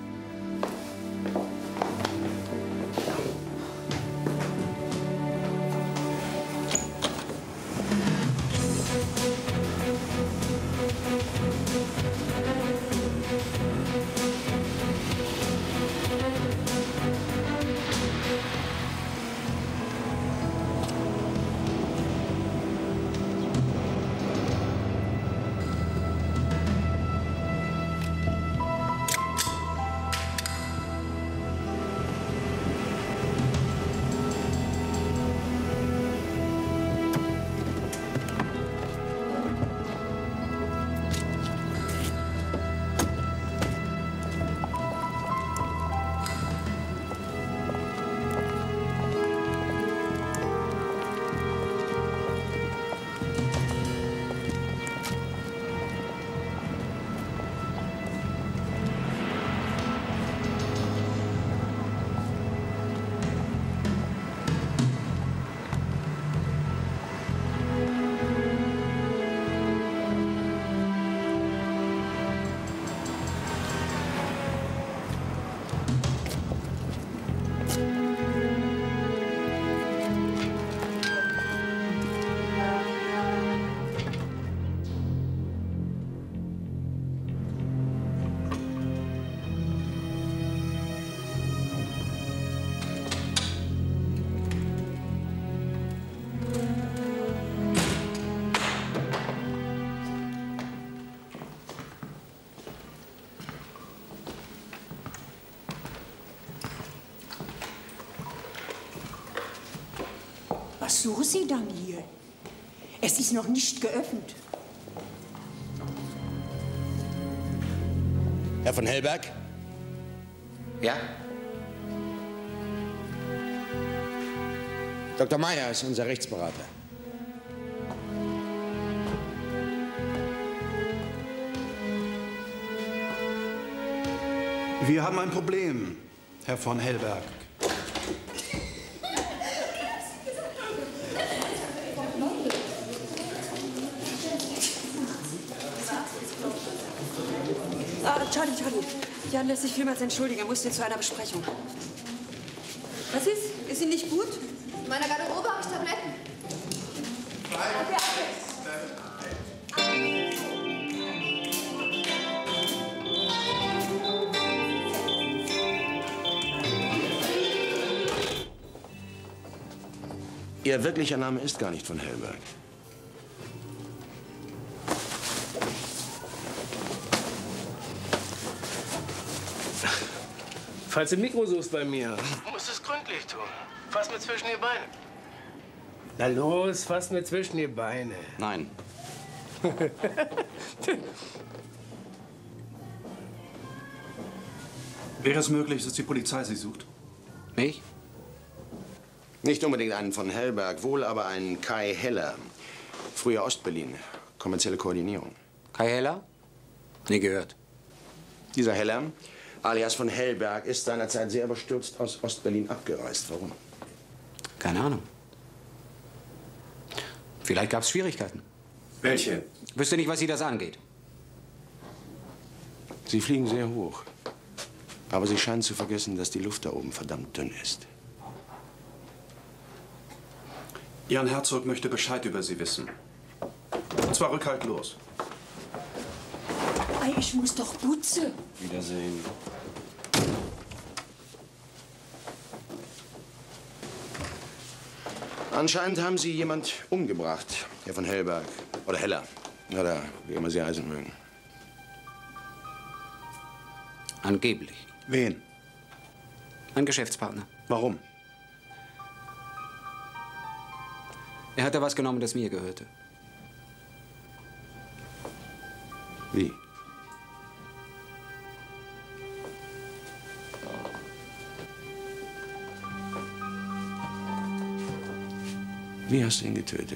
Was suchen Sie dann hier? Es ist noch nicht geöffnet. Herr von Hellberg? Ja? Dr. Meyer ist unser Rechtsberater. Wir haben ein Problem, Herr von Hellberg. Charlie. Jan lässt sich vielmals entschuldigen. Er musste zu einer Besprechung. Was ist? Ist Ihnen nicht gut? In meiner Garderobe habe ich Tabletten. Ihr wirklicher Name ist gar nicht von Hellberg. Falls du ein Mikro suchst bei mir. Du musst es gründlich tun. Fass mir zwischen die Beine. Na los, fass mir zwischen die Beine. Nein. Wäre es möglich, dass die Polizei Sie sucht? Mich? Nicht unbedingt einen von Hellberg, wohl aber einen Kai Heller. Früher Ostberlin. Kommerzielle Koordinierung. Kai Heller? Nie gehört. Dieser Heller, alias von Hellberg, ist seinerzeit sehr überstürzt aus Ostberlin abgereist. Warum? Keine Ahnung. Vielleicht gab es Schwierigkeiten. Welche? Wüsste nicht, was Sie das angeht. Sie fliegen sehr hoch. Aber Sie scheinen zu vergessen, dass die Luft da oben verdammt dünn ist. Jan Herzog möchte Bescheid über Sie wissen. Und zwar rückhaltlos. Ei, ich muss doch putzen. Wiedersehen. Anscheinend haben Sie jemand umgebracht, Herr von Hellberg. Oder Heller. Oder wie immer Sie heißen mögen. Angeblich. Wen? Ein Geschäftspartner. Warum? Er hatte was genommen, das mir gehörte. Wie? Wie hast du ihn getötet?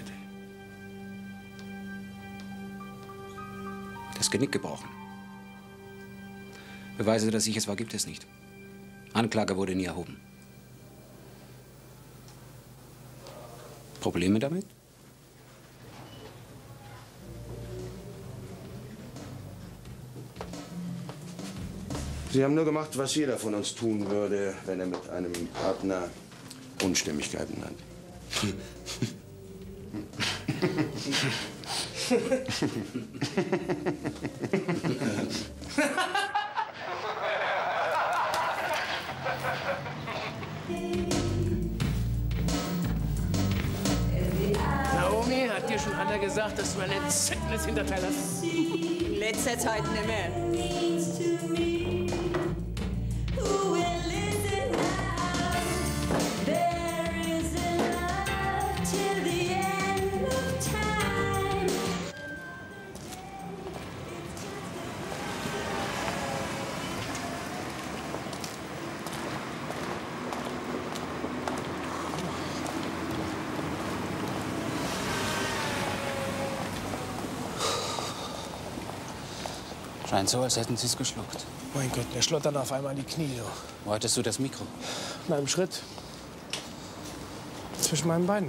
Das Genick gebrochen. Beweise, dass ich es war, gibt es nicht. Anklage wurde nie erhoben. Probleme damit? Sie haben nur gemacht, was jeder von uns tun würde, wenn er mit einem Partner Unstimmigkeiten hat. Naomi, hat dir schon Anna gesagt, dass du ein entsettendes Hinterteil hast? In letzter Zeit nicht mehr. Scheint so, als hätten Sie es geschluckt. Mein Gott, der schlottert auf einmal in die Knie. Du. Wo hattest du das Mikro? In einem Schritt. Zwischen meinen Beinen.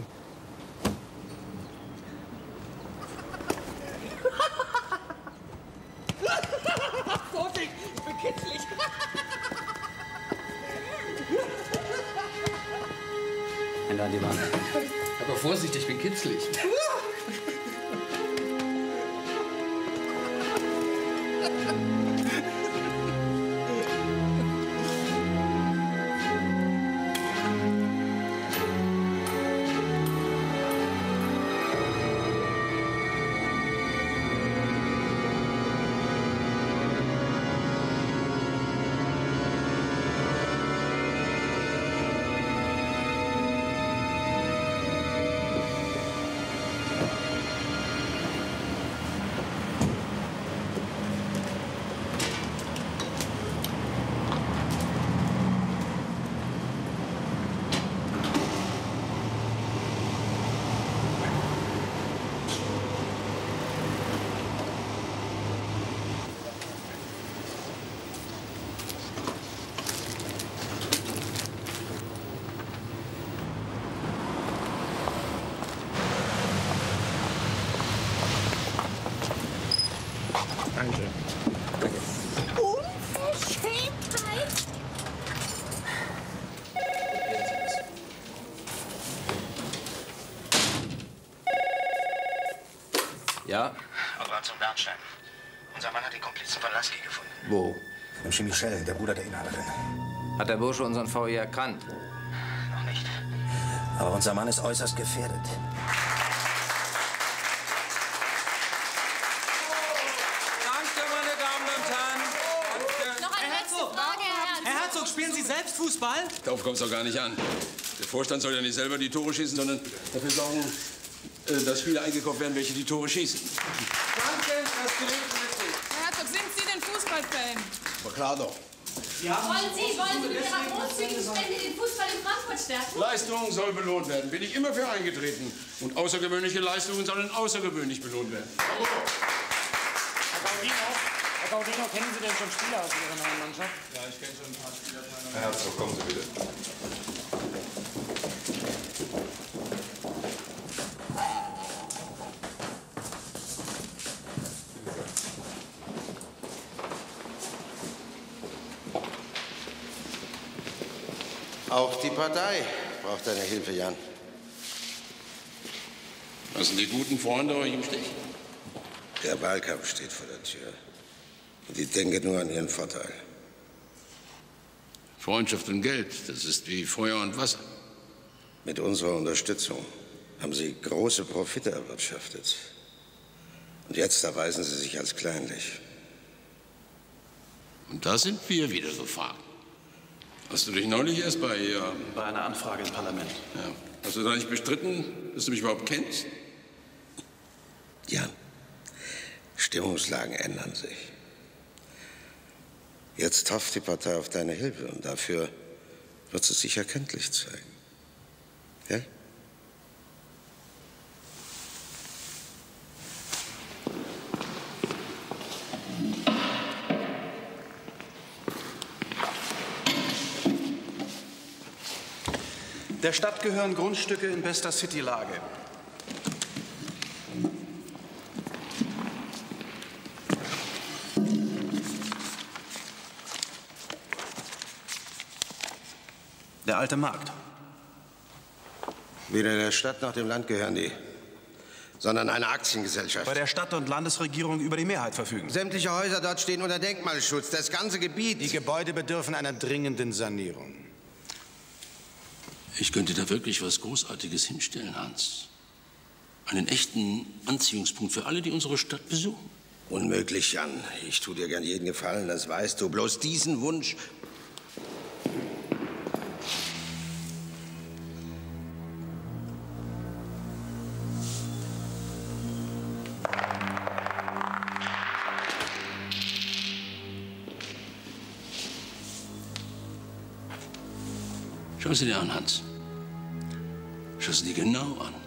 Vorsicht, ich bin kitzlig. Hände an die Wand. Aber Vorsicht, ich bin kitzlig. Danke. Unverschämtheit! Ja? Operation Bernstein. Unser Mann hat die Komplizen von Lasky gefunden. Wo? Im Chemichel, der Bruder der Inhaberin. Hat der Bursche unseren VE erkannt? Noch nicht. Aber unser Mann ist äußerst gefährdet. Herr Herzog, spielen Sie selbst Fußball? Darauf kommt es doch gar nicht an. Der Vorstand soll ja nicht selber die Tore schießen, sondern dafür sorgen, dass Spieler eingekauft werden, welche die Tore schießen. Danke, das gelingt richtig. Herr Herzog, sind Sie denn Fußballfan? Aber klar doch. Wollen Sie mit Ihrer großzügigen Spende den Fußball in Frankfurt stärken? Leistung soll belohnt werden. Bin ich immer für eingetreten. Und außergewöhnliche Leistungen sollen außergewöhnlich belohnt werden. Herr Gaudino, kennen Sie denn schon Spieler aus Ihrer neuen Mannschaft? Ja, ich kenne schon ein paar Spieler. Herr Herzog, kommen Sie bitte. Auch die Partei braucht deine Hilfe, Jan. Lassen die guten Freunde euch im Stich? Der Wahlkampf steht vor der Tür. Und die denken nur an ihren Vorteil. Freundschaft und Geld, das ist wie Feuer und Wasser. Mit unserer Unterstützung haben sie große Profite erwirtschaftet. Und jetzt erweisen sie sich als kleinlich. Und da sind wir wieder gefragt. Hast du dich neulich erst bei einer Anfrage im Parlament. Ja. Hast du da nicht bestritten, dass du mich überhaupt kennst? Jan, Stimmungslagen ändern sich. Jetzt hofft die Partei auf deine Hilfe und dafür wird sie sich erkenntlich zeigen. Ja? Der Stadt gehören Grundstücke in bester City-Lage. Der alte Markt. Weder der Stadt noch dem Land gehören die, sondern einer Aktiengesellschaft. Bei der Stadt- und Landesregierung über die Mehrheit verfügen. Sämtliche Häuser dort stehen unter Denkmalschutz. Das ganze Gebiet. Die Gebäude bedürfen einer dringenden Sanierung. Ich könnte da wirklich was Großartiges hinstellen, Hans. Einen echten Anziehungspunkt für alle, die unsere Stadt besuchen. Unmöglich, Jan. Ich tue dir gern jeden Gefallen, das weißt du. Bloß diesen Wunsch. Schau sie dir an, Hans. Schau sie dir genau an.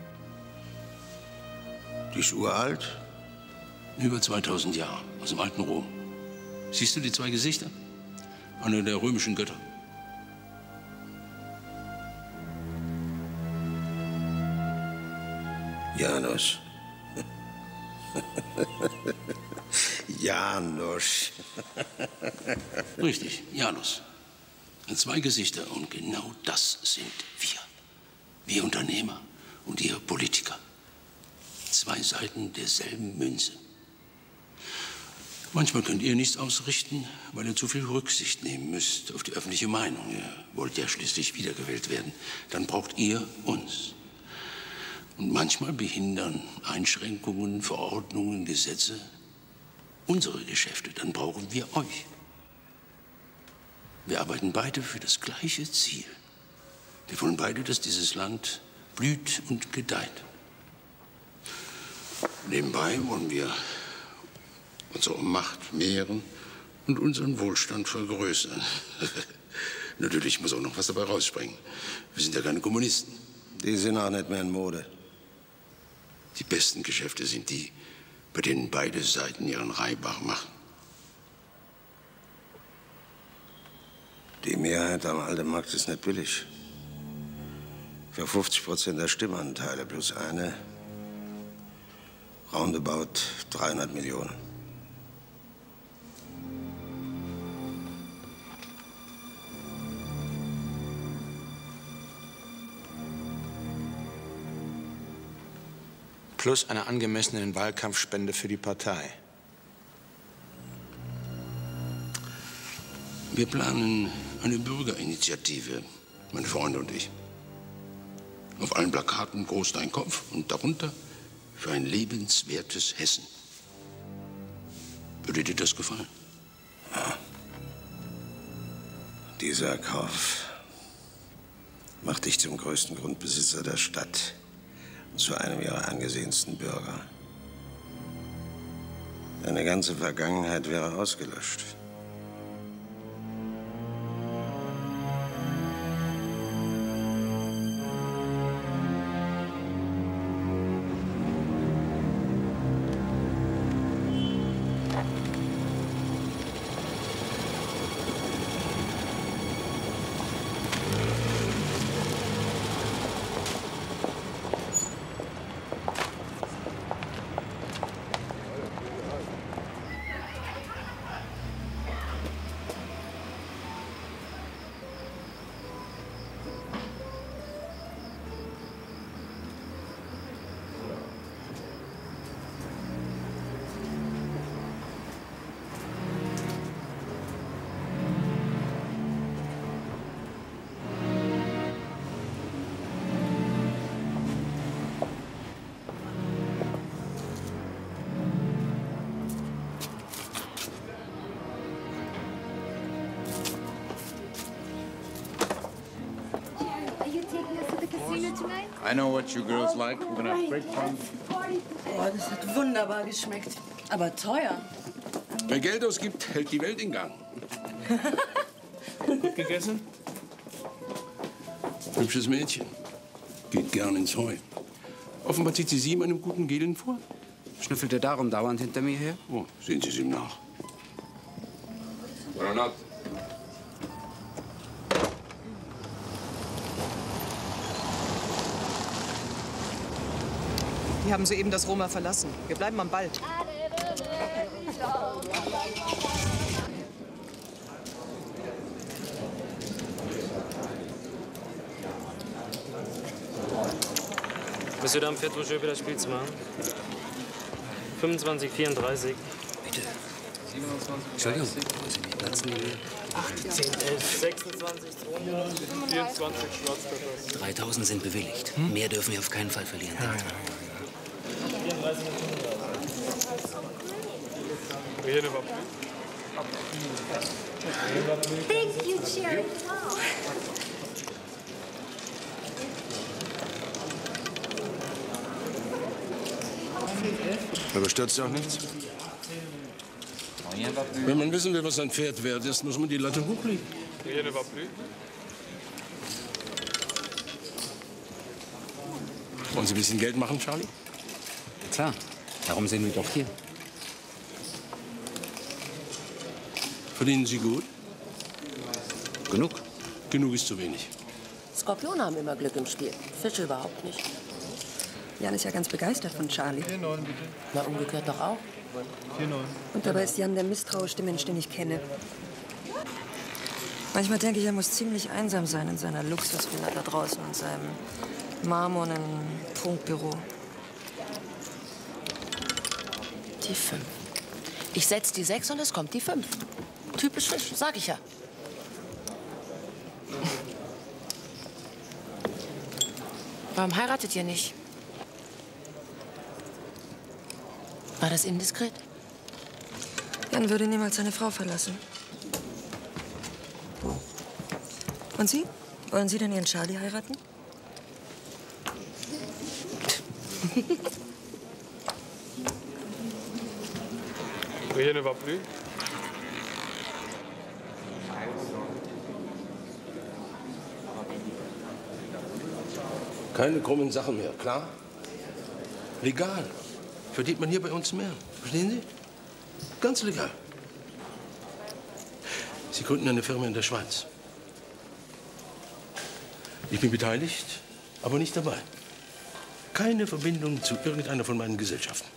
Die ist uralt? Über 2000 Jahre, aus dem alten Rom. Siehst du die zwei Gesichter? Einer der römischen Götter. Janus. Janus. Richtig, Janus. Zwei Gesichter und genau das sind wir. Wir Unternehmer und ihr Politiker. Zwei Seiten derselben Münze. Manchmal könnt ihr nichts ausrichten, weil ihr zu viel Rücksicht nehmen müsst auf die öffentliche Meinung. Ihr wollt ja schließlich wiedergewählt werden. Dann braucht ihr uns. Und manchmal behindern Einschränkungen, Verordnungen, Gesetze unsere Geschäfte. Dann brauchen wir euch. Wir arbeiten beide für das gleiche Ziel. Wir wollen beide, dass dieses Land blüht und gedeiht. Nebenbei wollen wir unsere Macht mehren und unseren Wohlstand vergrößern. Natürlich muss auch noch was dabei rausspringen. Wir sind ja keine Kommunisten. Die sind auch nicht mehr in Mode. Die besten Geschäfte sind die, bei denen beide Seiten ihren Reibach machen. Die Mehrheit am alten Markt ist nicht billig. Für 50% der Stimmanteile plus eine, roundabout 300 Millionen. Plus eine angemessene Wahlkampfspende für die Partei. Wir planen eine Bürgerinitiative, meine Freunde und ich. Auf allen Plakaten groß dein Kopf und darunter für ein lebenswertes Hessen. Würde dir das gefallen? Ja. Dieser Kauf macht dich zum größten Grundbesitzer der Stadt und zu einem ihrer angesehensten Bürger. Deine ganze Vergangenheit wäre ausgelöscht. I know what you girls like. We're gonna have great fun. Oh, das hat wunderbar geschmeckt. Aber teuer. Wer Geld ausgibt, hält die Welt in Gang. Gut gegessen? Hübsches Mädchen. Geht gern ins Heu. Offenbar zieht sie ihm einem guten Gehlen vor. Schnüffelt er darum dauernd hinter mir her? Oh, sehen Sie es ihm nach. Buonanotte. Die haben soeben das Roma verlassen. Wir bleiben am Ball. Monsieur, Dame, faites-vous jouer für das Spielzimmer? 25, 34. Bitte. 27, Entschuldigung, wo sind die Platznummern? 10, 11, 26, 200, 24, Schwarzpfeffer. 3000 sind bewilligt. Mehr dürfen wir auf keinen Fall verlieren. 34 Thank you, Cherry. Aber stürzt auch nichts? Wenn man wissen will, was ein Pferd wert ist, muss man die Latte hochlegen. Wollen Sie ein bisschen Geld machen, Charlie? Klar. Darum sind wir doch hier. Verdienen Sie gut? Genug. Genug ist zu wenig. Skorpione haben immer Glück im Spiel. Fische überhaupt nicht. Jan ist ja ganz begeistert von Charlie. 4,9 bitte. Na, umgekehrt doch auch. 4,9. Und dabei ist Jan der misstrauischste Mensch, den ich kenne. Manchmal denke ich, er muss ziemlich einsam sein in seiner Luxusvilla da draußen und seinem marmornen Prunkbüro. Die 5. Ich setze die 6 und es kommt die 5. Typisch Fisch, sag ich ja. Warum heiratet ihr nicht? War das indiskret? Jan würde niemals seine Frau verlassen. Und Sie? Wollen Sie denn Ihren Charlie heiraten? Rien ne va plus. Keine krummen Sachen mehr, klar? Legal. Verdient man hier bei uns mehr. Verstehen Sie? Ganz legal. Sie gründen eine Firma in der Schweiz. Ich bin beteiligt, aber nicht dabei. Keine Verbindung zu irgendeiner von meinen Gesellschaften.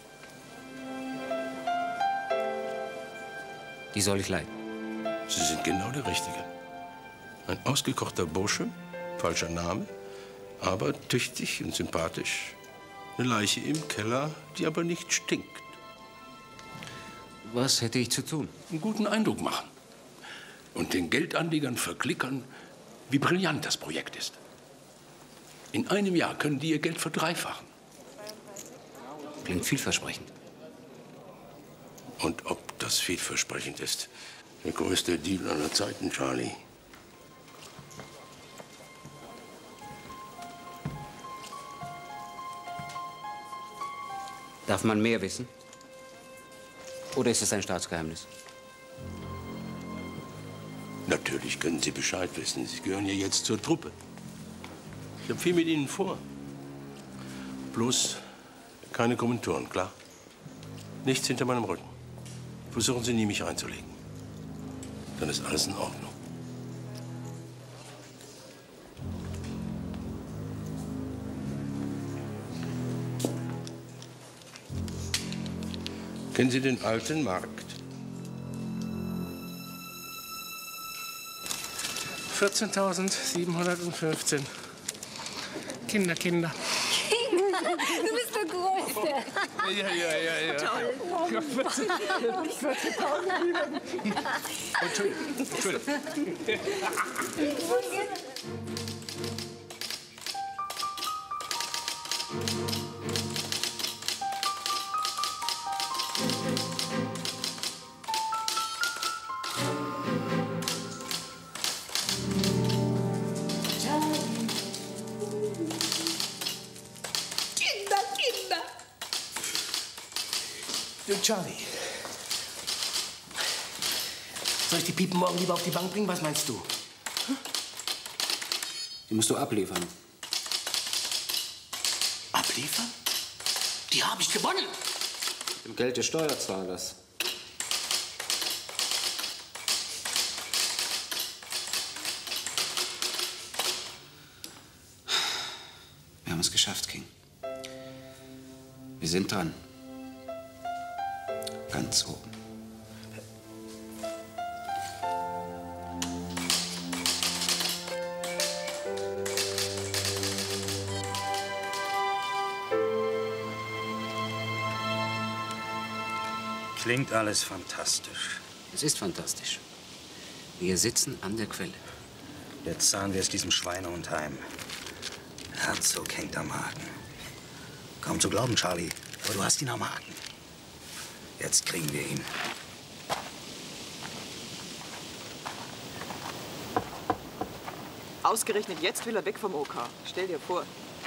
Die soll ich leiten. Sie sind genau der Richtige. Ein ausgekochter Bursche, falscher Name, aber tüchtig und sympathisch. Eine Leiche im Keller, die aber nicht stinkt. Was hätte ich zu tun? Einen guten Eindruck machen. Und den Geldanlegern verklickern, wie brillant das Projekt ist. In einem Jahr können die ihr Geld verdreifachen. Klingt vielversprechend. Und ob das vielversprechend ist? Der größte Deal aller Zeiten, Charlie. Darf man mehr wissen? Oder ist es ein Staatsgeheimnis? Natürlich können Sie Bescheid wissen. Sie gehören ja jetzt zur Truppe. Ich habe viel mit Ihnen vor. Bloß keine Kommentaren, klar? Nichts hinter meinem Rücken. Versuchen Sie nie, mich einzulegen. Dann ist alles in Ordnung. Kennen Sie den alten Markt? 14.715. Kinder. Du bist der Größte. Ja. Toll. 14.000. Entschuldigung. Kinder. Du, Charlie. Soll ich die Piepen morgen lieber auf die Bank bringen? Was meinst du? Die musst du abliefern. Abliefern? Die habe ich gewonnen. Im Geld des Steuerzahlers. Wir haben es geschafft, King. Wir sind dran. Ganz oben. Klingt alles fantastisch. Es ist fantastisch. Wir sitzen an der Quelle. Jetzt sahen wir es diesem Schweinehund heim. Herzog hängt am Haken. Kaum zu glauben, Charlie, aber du hast ihn am Haken. Jetzt kriegen wir ihn. Ausgerechnet jetzt will er weg vom OK. Stell dir vor.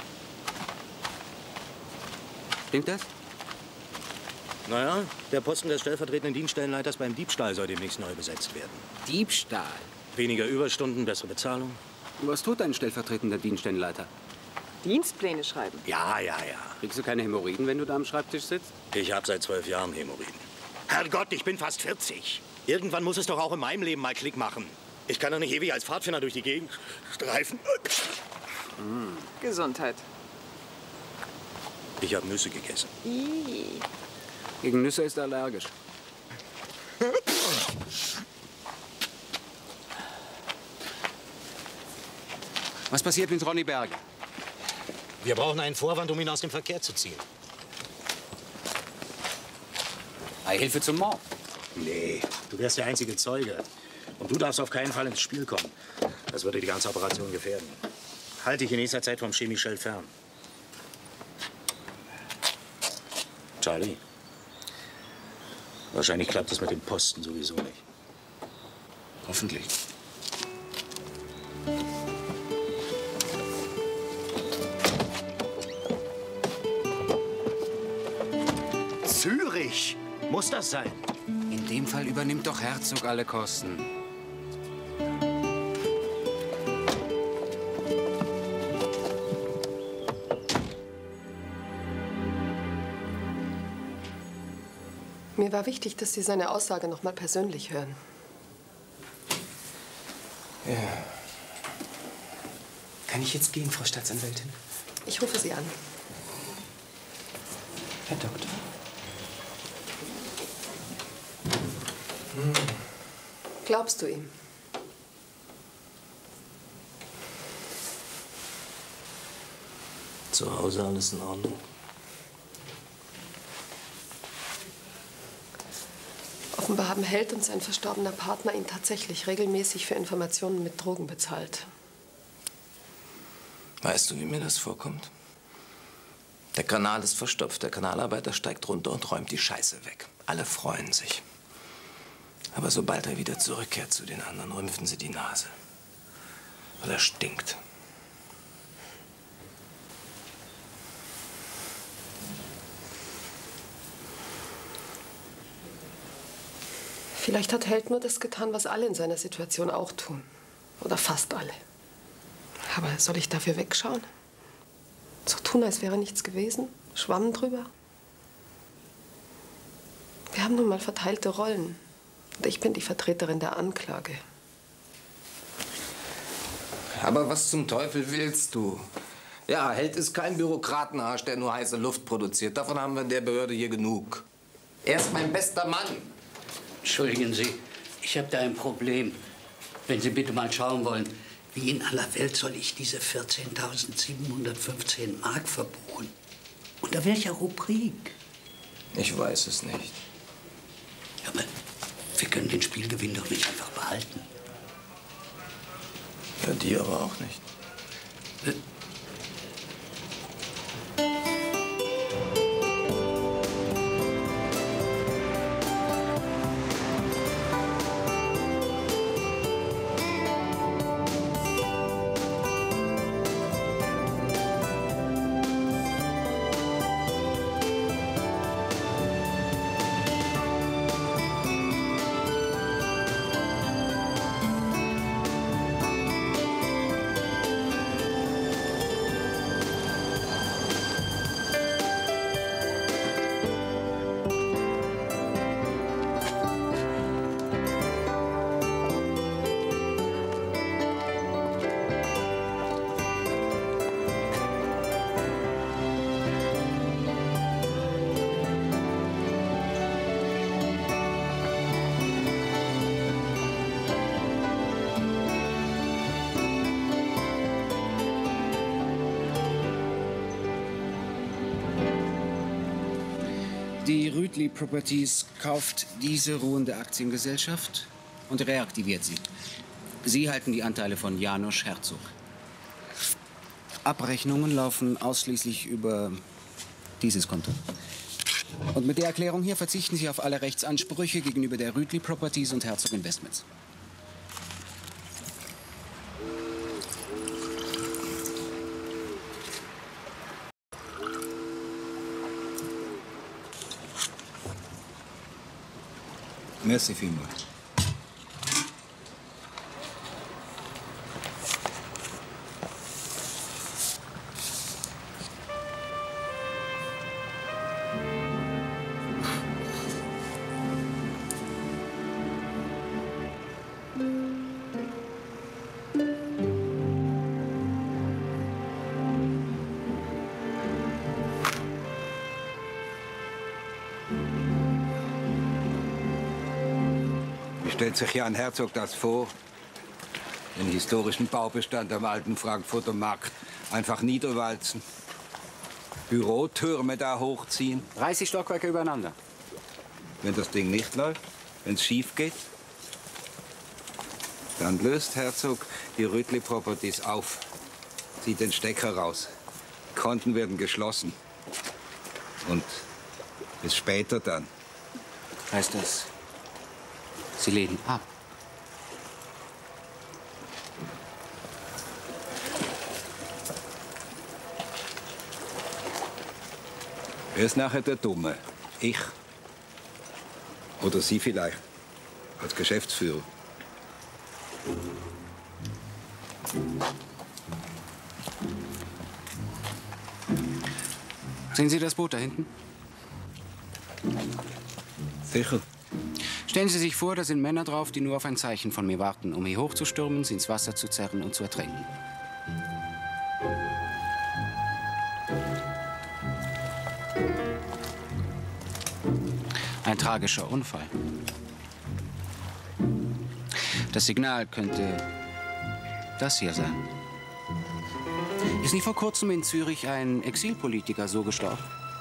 Stimmt das? Naja, der Posten des stellvertretenden Dienststellenleiters beim Diebstahl soll demnächst neu besetzt werden. Diebstahl? Weniger Überstunden, bessere Bezahlung. Was tut ein stellvertretender Dienststellenleiter? Dienstpläne schreiben. Ja. Kriegst du keine Hämorrhoiden, wenn du da am Schreibtisch sitzt? Ich habe seit 12 Jahren Hämorrhoiden. Herrgott, ich bin fast 40. Irgendwann muss es doch auch in meinem Leben mal Klick machen. Ich kann doch nicht ewig als Pfadfinder durch die Gegend streifen. Gesundheit. Ich habe Nüsse gegessen. Gegen Nüsse ist er allergisch. Was passiert mit Ronny Berger? Wir brauchen einen Vorwand, um ihn aus dem Verkehr zu ziehen. Hilfe zum Mord? Nee, du wärst der einzige Zeuge. Und du darfst auf keinen Fall ins Spiel kommen. Das würde die ganze Operation gefährden. Halte dich in nächster Zeit vom Chemischell fern. Charlie, wahrscheinlich klappt es mit dem Posten sowieso nicht. Hoffentlich. Zürich! Muss das sein? In dem Fall übernimmt doch Herzog alle Kosten. Mir war wichtig, dass Sie seine Aussage noch mal persönlich hören. Ja. Kann ich jetzt gehen, Frau Staatsanwältin? Ich rufe Sie an. Herr Doktor? Glaubst du ihm? Zu Hause alles in Ordnung? Offenbar haben Held und sein verstorbener Partner ihn tatsächlich regelmäßig für Informationen mit Drogen bezahlt. Weißt du, wie mir das vorkommt? Der Kanal ist verstopft. Der Kanalarbeiter steigt runter und räumt die Scheiße weg. Alle freuen sich. Aber sobald er wieder zurückkehrt zu den anderen, rümpfen sie die Nase. Weil er stinkt. Vielleicht hat Held nur das getan, was alle in seiner Situation auch tun. Oder fast alle. Aber soll ich dafür wegschauen? So tun, als wäre nichts gewesen? Schwamm drüber? Wir haben nun mal verteilte Rollen. Und ich bin die Vertreterin der Anklage. Aber was zum Teufel willst du? Ja, Held ist kein Bürokratenarsch, der nur heiße Luft produziert. Davon haben wir in der Behörde hier genug. Er ist mein bester Mann. Entschuldigen Sie, ich habe da ein Problem. Wenn Sie bitte mal schauen wollen, wie in aller Welt soll ich diese 14.715 Mark verbuchen? Unter welcher Rubrik? Ich weiß es nicht. Ja, aber wir können den Spielgewinn doch nicht einfach behalten. Ja, die aber auch nicht. Die Rütli Properties kauft diese ruhende Aktiengesellschaft und reaktiviert sie. Sie halten die Anteile von János Herzog. Abrechnungen laufen ausschließlich über dieses Konto. Und mit der Erklärung hier verzichten Sie auf alle Rechtsansprüche gegenüber der Rütli Properties und Herzog Investments. Merci vielmals. Stellt sich Jan Herzog das vor? Den historischen Baubestand am alten Frankfurter Markt einfach niederwalzen? Bürotürme da hochziehen? 30 Stockwerke übereinander. Wenn das Ding nicht läuft, wenn es schief geht, dann löst Herzog die Rütli Properties auf, zieht den Stecker raus. Die Konten werden geschlossen. Und bis später dann. Heißt das, Sie lehnen ab? Wer ist nachher der Dumme? Ich? Oder Sie vielleicht? Als Geschäftsführer? Sehen Sie das Boot da hinten? Sicher. Stellen Sie sich vor, da sind Männer drauf, die nur auf ein Zeichen von mir warten, um hier hochzustürmen, sie ins Wasser zu zerren und zu ertränken. Ein tragischer Unfall. Das Signal könnte das hier sein. Ist nicht vor kurzem in Zürich ein Exilpolitiker so gestorben?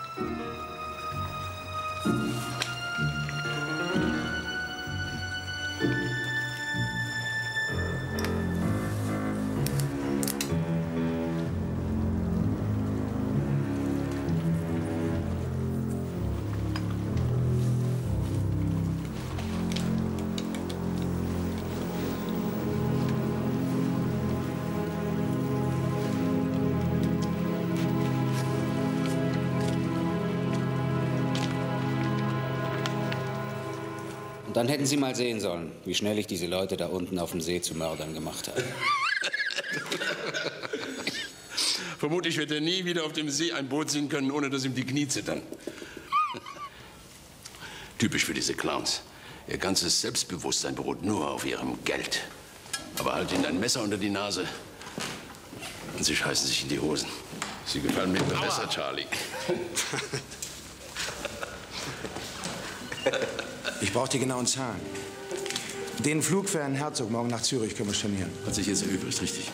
Und dann hätten Sie mal sehen sollen, wie schnell ich diese Leute da unten auf dem See zu Mördern gemacht habe. Vermutlich wird er nie wieder auf dem See ein Boot sehen können, ohne dass ihm die Knie zittern. Typisch für diese Clowns. Ihr ganzes Selbstbewusstsein beruht nur auf ihrem Geld. Aber halt ihnen ein Messer unter die Nase und sie scheißen sich in die Hosen. Sie gefallen mir immer besser, Charlie. Ich brauche die genauen Zahlen. Den Flug für Herrn Herzog morgen nach Zürich können wir stornieren. Hat sich jetzt erübrigt, richtig.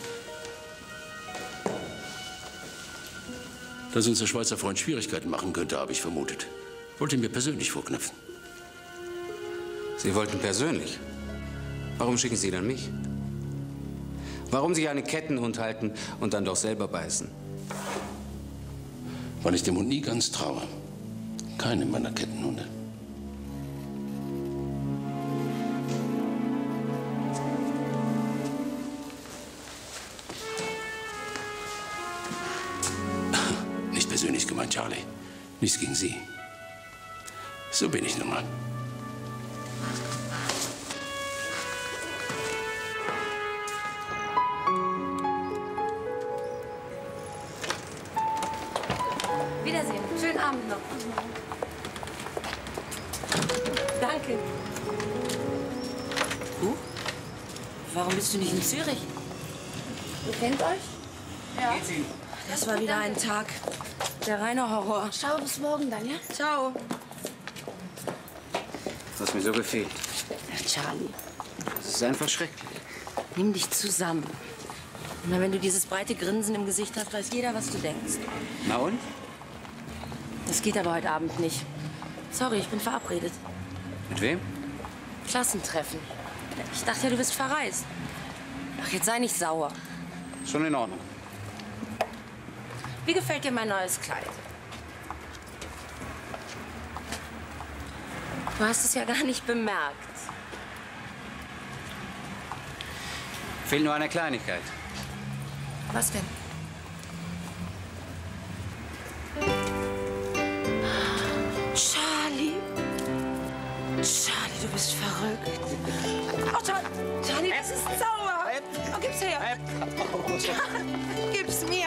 Dass uns der Schweizer Freund Schwierigkeiten machen könnte, habe ich vermutet. Wollte ihn mir persönlich vorknöpfen. Sie wollten persönlich? Warum schicken Sie dann mich? Warum sich einen Kettenhund halten und dann doch selber beißen? Weil ich dem Hund nie ganz traue. Keine meiner Kettenhunde. Nicht persönlich gemeint, Charlie. Nichts gegen Sie. So bin ich nun mal. Wiedersehen. Schönen Abend noch. Danke. Du? Warum bist du nicht in Zürich? Ihr kennt euch? Ja. Das war wieder ein Tag. Der reine Horror. Ciao, bis morgen dann, ja? Ciao. Was mir so gefehlt. Charlie, Das ist einfach schrecklich. nimm dich zusammen. Na, wenn du dieses breite Grinsen im Gesicht hast, weiß jeder, was du denkst. Na und? Das geht aber heute Abend nicht. Sorry, ich bin verabredet. Mit wem? Klassentreffen. Ich dachte ja, du bist verreist. Ach, jetzt sei nicht sauer. Schon in Ordnung. Wie gefällt dir mein neues Kleid? Du hast es ja gar nicht bemerkt. Fehlt nur eine Kleinigkeit. Was denn? Charlie. Charlie, du bist verrückt. Oh, Charlie, das ist sauer. Oh, gib's her. Gib's mir.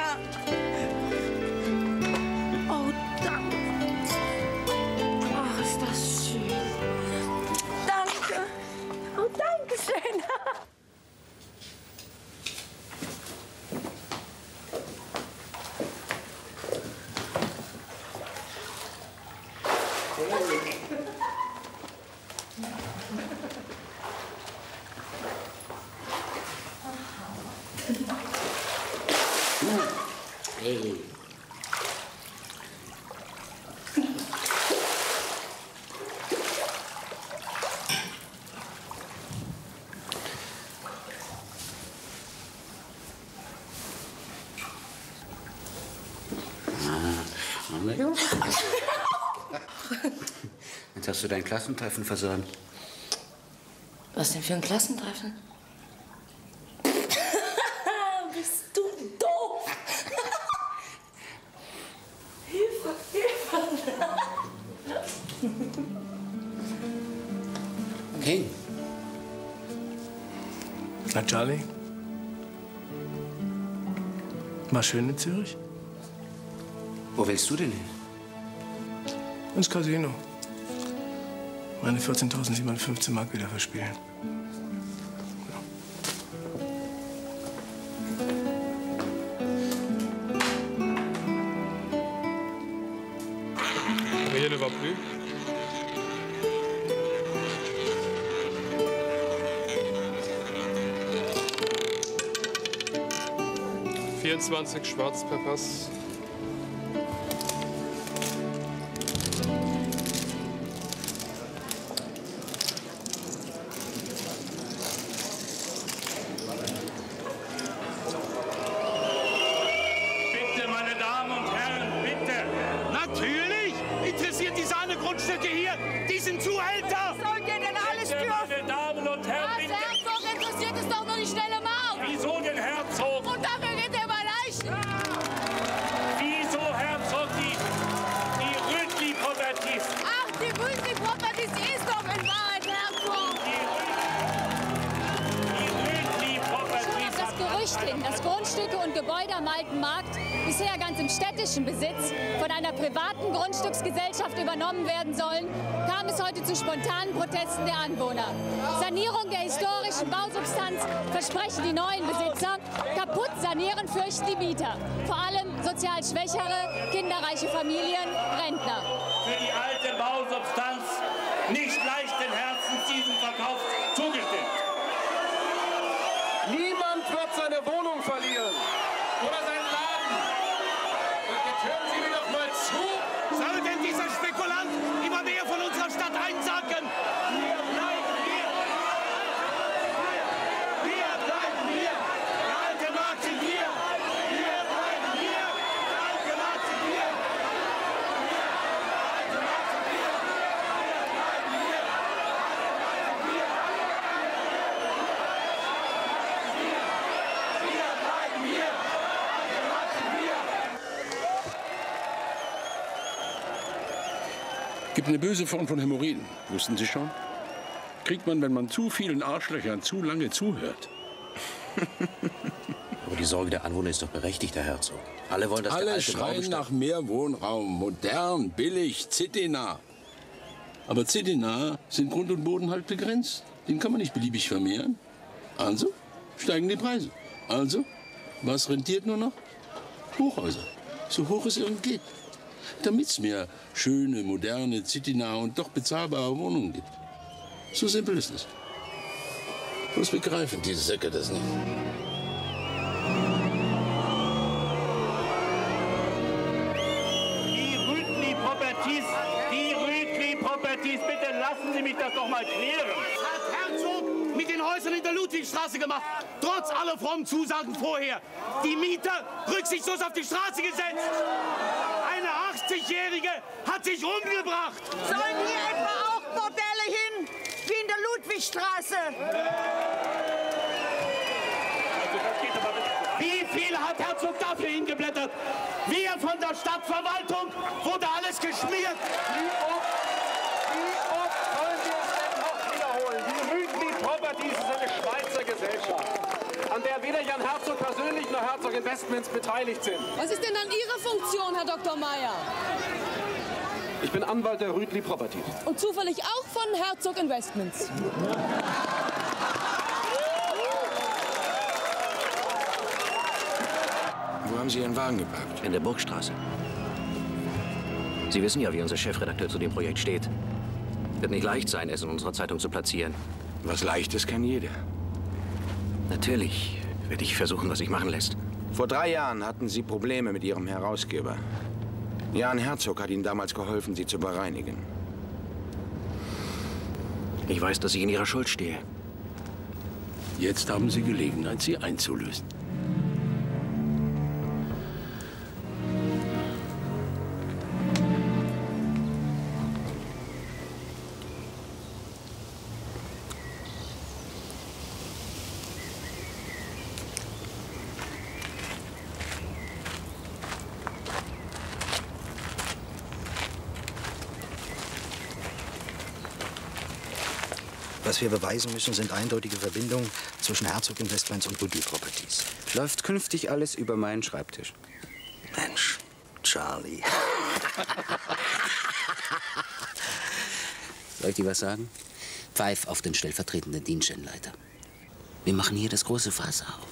Oh, danke. Ach, ist das schön. Danke. Oh, danke schön. Hey. Jetzt hast du dein Klassentreffen versäumt. Was denn für ein Klassentreffen? Bist du doof? Hilfe, Hilfe! King. Na, Charlie? War schön in Zürich? Wo willst du denn hin? Ins Casino. Meine 14.715 Mark wieder verspielen. Rien ne va plus. ...24 Schwarzpeppers. Bitte, meine Damen und Herren, bitte. Natürlich interessiert die Sahnegrundstücke hier. Die sind Zuhälter. Was soll der denn alles Bitte, dürfen? meine Damen und Herren, Was, bitte. Herzog, interessiert es doch nur die schnelle Maut. Wieso den Herzog? Und dafür geht er bei Leichen. Wieso, Herzog, die Rütli-Properties? Ach, die Rütli-Properties ist doch in Wahrheit, Herzog. Schon auf das Gerücht hin, dass Grundstücke und Gebäude am Alten Markt bisher ganz im städtischen Besitz von einer privaten Grundstücksgesellschaft übernommen werden sollen, kam es heute zu spontanen Protesten der Anwohner. Sanierung der historischen Bausubstanz versprechen die neuen Besitzer, kaputt sanieren fürchten die Mieter. Vor allem sozial schwächere, kinderreiche Familien, Rentner. Für die alte Bausubstanz nicht leichten Herzens diesem Verkauf zugestimmt. Niemand wird seine Wohnung verlieren. Oder seinen Laden. Und jetzt hören Sie mir doch mal zu. Soll denn dieser Spekulant immer mehr von unserer Stadt einsacken? Wir bleiben hier. Wir bleiben hier. Der alte Markt sind wir. Wir bleiben hier. Der alte Markt sind wir. Der alte Markt sind wir. Wir bleiben hier. Wir bleiben hier. Der Markt sind wir. Gibt eine böse Form von Hämorrhoiden. Wussten Sie schon? Kriegt man, wenn man zu vielen Arschlöchern zu lange zuhört. Aber die Sorge der Anwohner ist doch berechtigt, Herr Herzog. Alle wollen, dass der Alle alte schreien Baubestand... nach mehr Wohnraum. Modern, billig, citynah. Aber citynah sind Grund und Boden halt begrenzt. Den kann man nicht beliebig vermehren. Also steigen die Preise. Also, was rentiert nur noch? Hochhäuser. So hoch es irgend geht. Damit es mehr schöne, moderne, citynah und doch bezahlbare Wohnungen gibt. So simpel ist es. Bloß begreifen diese Säcke das nicht. Die Rütli-Properties Properties, bitte lassen Sie mich das doch mal klären. Was hat Herzog mit den Häusern in der Ludwigstraße gemacht? Trotz aller frommen Zusagen vorher. Die Mieter rücksichtslos auf die Straße gesetzt. Eine 80-Jährige hat sich umgebracht. Sollen hier etwa auch Bordelle hin, wie in der Ludwigstraße? Wie viel hat Herzog dafür hingeblättert? Wir von der Stadtverwaltung wurde alles geschmiert. Wie oft sollen wir es denn noch wiederholen? Die Rütli Properties ist eine Schweizer Gesellschaft, an der weder Jan Herzog persönlich noch Herzog Investments beteiligt sind. Was ist denn dann Ihre Funktion, Herr Dr. Meyer? Ich bin Anwalt der Rütli Properties. Und zufällig auch von Herzog Investments. Wo haben Sie Ihren Wagen geparkt? In der Burgstraße. Sie wissen ja, wie unser Chefredakteur zu dem Projekt steht. Wird nicht leicht sein, es in unserer Zeitung zu platzieren. Was Leichtes kann jeder. Natürlich werde ich versuchen, was sich machen lässt. Vor 3 Jahren hatten Sie Probleme mit Ihrem Herausgeber. Jan Herzog hat Ihnen damals geholfen, Sie zu bereinigen. Ich weiß, dass ich in Ihrer Schuld stehe. Jetzt haben Sie Gelegenheit, sie einzulösen. Was wir beweisen müssen, sind eindeutige Verbindungen zwischen Herzog Investments und Rütli Properties. Läuft künftig alles über meinen Schreibtisch. Mensch, Charlie. Soll ich dir was sagen? Pfeif auf den stellvertretenden Dienststellenleiter. Wir machen hier das große Fass auf.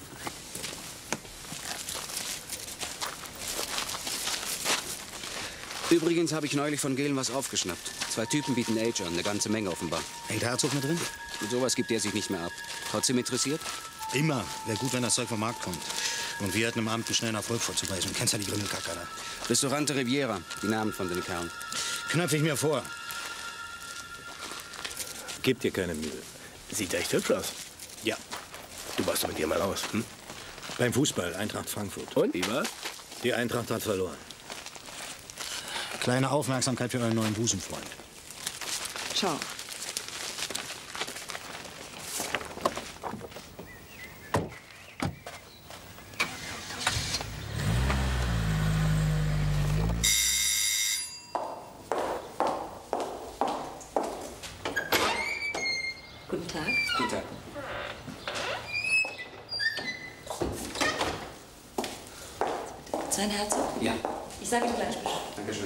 Übrigens habe ich neulich von Gehlen was aufgeschnappt. 2 Typen bieten Age an, eine ganze Menge offenbar. Hängt Herzog mit drin? Mit sowas gibt er sich nicht mehr ab. Trotzdem interessiert? Immer. Wäre gut, wenn das Zeug vom Markt kommt. Und wir hätten im Amt einen schnellen Erfolg vorzuweisen. Du kennst ja die Grimmelkacker da. Restaurante Riviera, die Namen von den Kerlen. Knöpfe ich mir vor. Gib dir keine Mühe. Sieht echt hübsch aus. Ja. Du warst doch mit ihr mal aus, hm? Beim Fußball, Eintracht Frankfurt. Und, wie war's? Die Eintracht hat verloren. Kleine Aufmerksamkeit für euren neuen Busenfreund. Ciao. Guten Tag. Guten Tag. Sein Herzog? Ja. Ich sage dir gleich Bescheid. Dankeschön.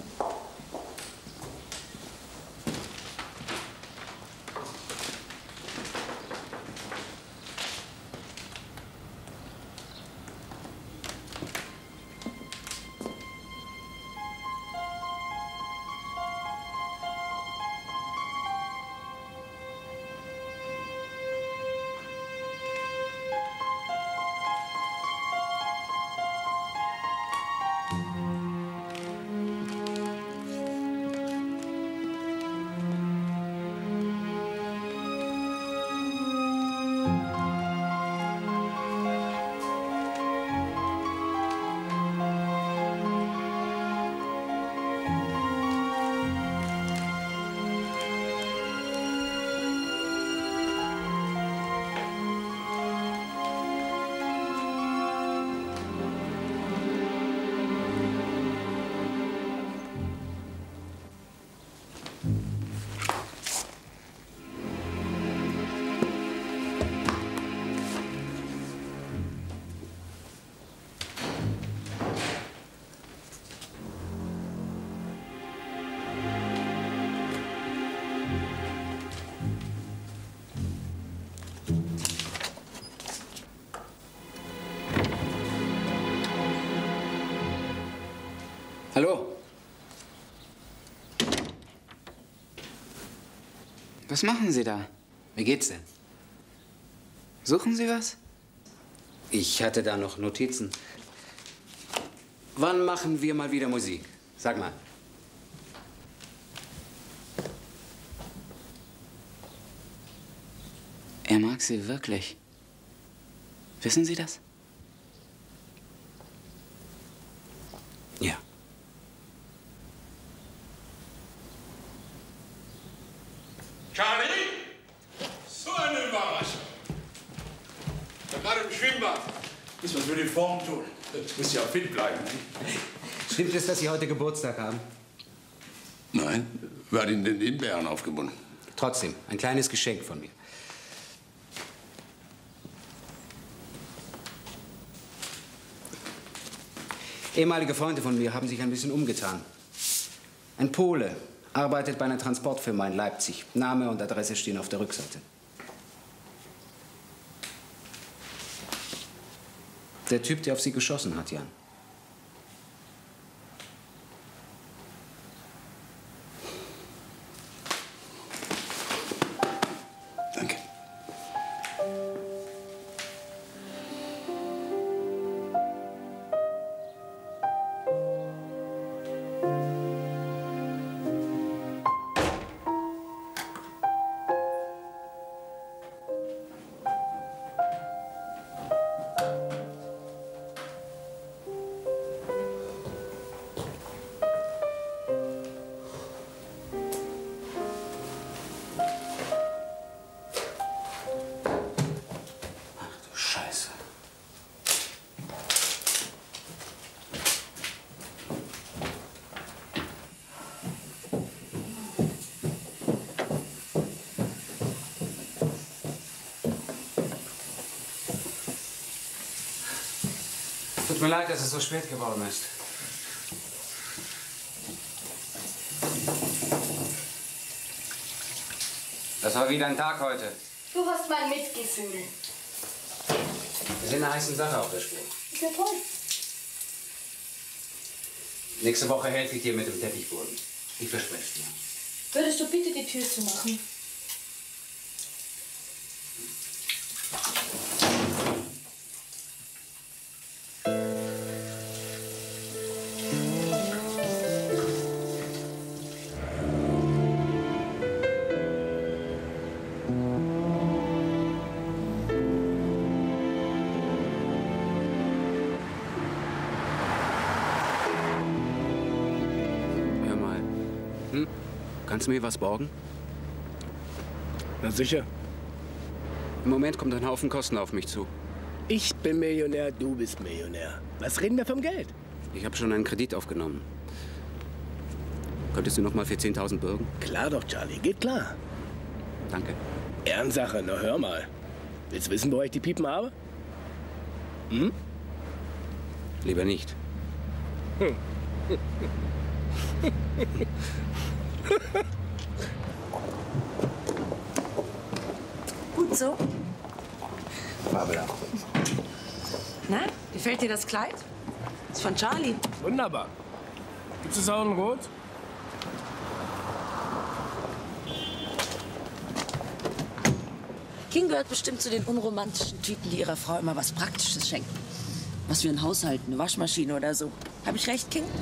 Hallo? Was machen Sie da? Wie geht's denn? Suchen Sie was? Ich hatte da noch Notizen. Wann machen wir mal wieder Musik? Sag mal. Er mag Sie wirklich. Wissen Sie das? Ja. Charlie? So eine Überraschung. Ich war gerade im Schwimmbad. Muss was für die Form tun. Das muss ja fit bleiben. Stimmt es, dass Sie heute Geburtstag haben? Nein, wer hat Ihnen denn den Bären aufgebunden? Trotzdem, ein kleines Geschenk von mir. Ehemalige Freunde von mir haben sich ein bisschen umgetan. Ein Pole arbeitet bei einer Transportfirma in Leipzig. Name und Adresse stehen auf der Rückseite. Der Typ, der auf Sie geschossen hat, Jan. Danke. Scheiße. Tut mir leid, dass es so spät geworden ist. Das war wieder ein Tag heute. Du hast mein Mitgefühl. Wir sind einer heißen Sache auf der Spur. Ist ja toll. Nächste Woche helfe ich dir mit dem Teppichboden. Ich verspreche es dir. Würdest du bitte die Tür zumachen? Hör mal. Kannst du mir was borgen? Na sicher. Im Moment kommt ein Haufen Kosten auf mich zu. Ich bin Millionär, du bist Millionär. Was reden wir vom Geld? Ich habe schon einen Kredit aufgenommen. Könntest du noch mal für 10.000 bürgen? Klar doch, Charlie, geht klar. Danke. Ehrensache, na hör mal. Willst du wissen, wo ich die Piepen habe? Hm? Lieber nicht. Gut so. Fabelhaft. Na, gefällt dir das Kleid? Ist von Charlie. Wunderbar. Gibt's es auch in Rot? King gehört bestimmt zu den unromantischen Typen, die ihrer Frau immer was Praktisches schenken. Was für ein Haushalt, eine Waschmaschine oder so. Hab ich recht, King?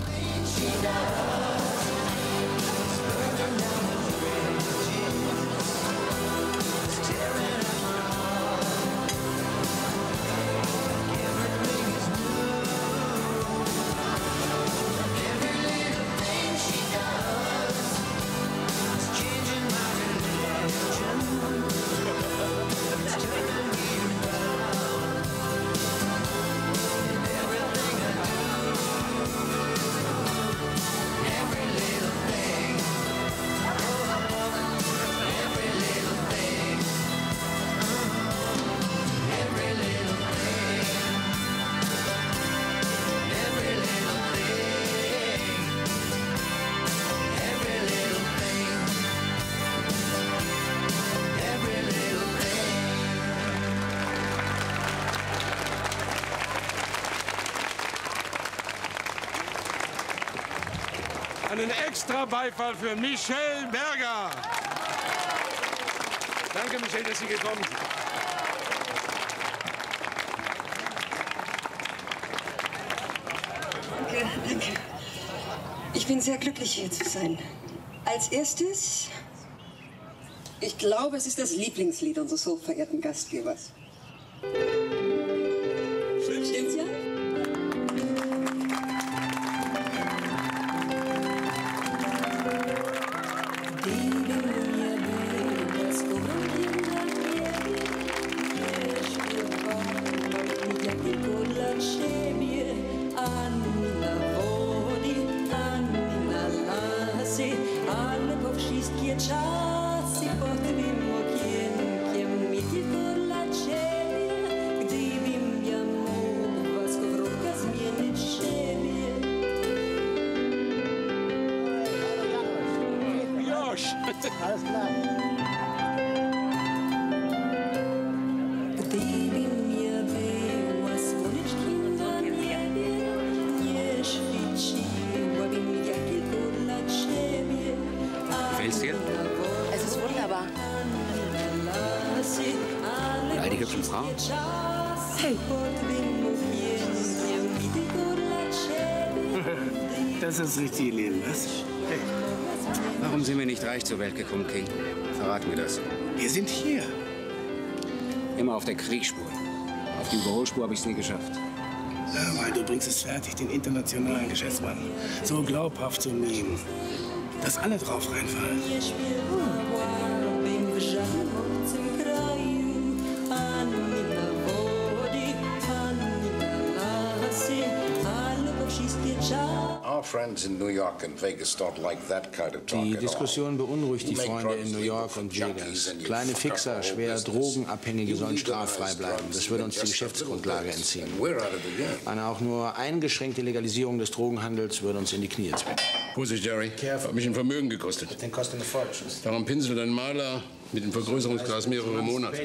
Einen extra Beifall für Michelle Berger. Danke, Michelle, dass Sie gekommen sind. Danke, danke. Ich bin sehr glücklich, hier zu sein. Als erstes Ich glaube, es ist das Lieblingslied unseres hochverehrten Gastgebers. Stimmt's ja? Alles klar. Gefällt's dir? Es ist wunderbar. Und all die hübschen Frauen? Hey. Das ist richtig Leben, was? Hey. Warum sind wir nicht reich zur Welt gekommen, King? Verrat mir das. Wir sind hier. Immer auf der Kriegsspur. Auf die Überholspur habe ich es nie geschafft. Weil du bringst es fertig, den internationalen Geschäftsmann so glaubhaft zu nehmen, dass alle drauf reinfallen. Die Diskussion beunruhigt die Freunde in New York und Vegas. Kleine Fixer, schwer Drogenabhängige sollen straffrei bleiben. Das würde uns die Geschäftsgrundlage entziehen. Eine auch nur eingeschränkte Legalisierung des Drogenhandels würde uns in die Knie zwingen. Vorsicht, Jerry. Hat mich ein Vermögen gekostet. Darum pinselt ein Maler mit dem Vergrößerungsglas mehrere Monate.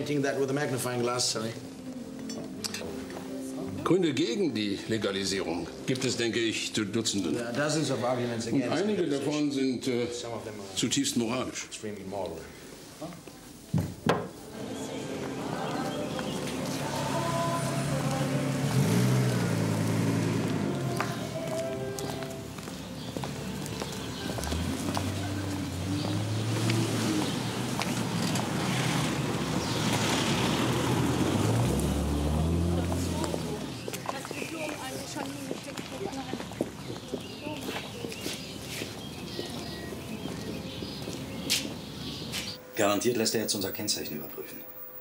Gründe gegen die Legalisierung gibt es, denke ich, zu Dutzenden. Und einige davon sind zutiefst moralisch. Garantiert lässt er jetzt unser Kennzeichen überprüfen.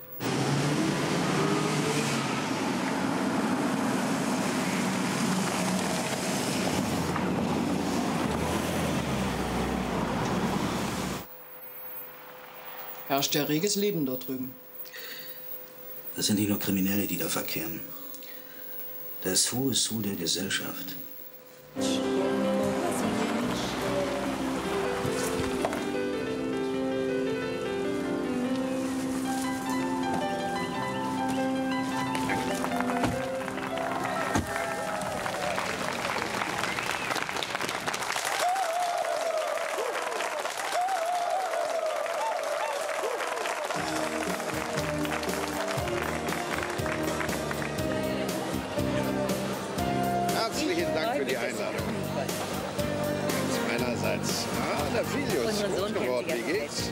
Herrscht ja reges Leben dort drüben. Das sind nicht nur Kriminelle, die da verkehren. Das Who is Who der Gesellschaft. Herzlichen Dank für die Einladung. Meinerseits. Ah, der Filius. Gut geworden. Wie geht's?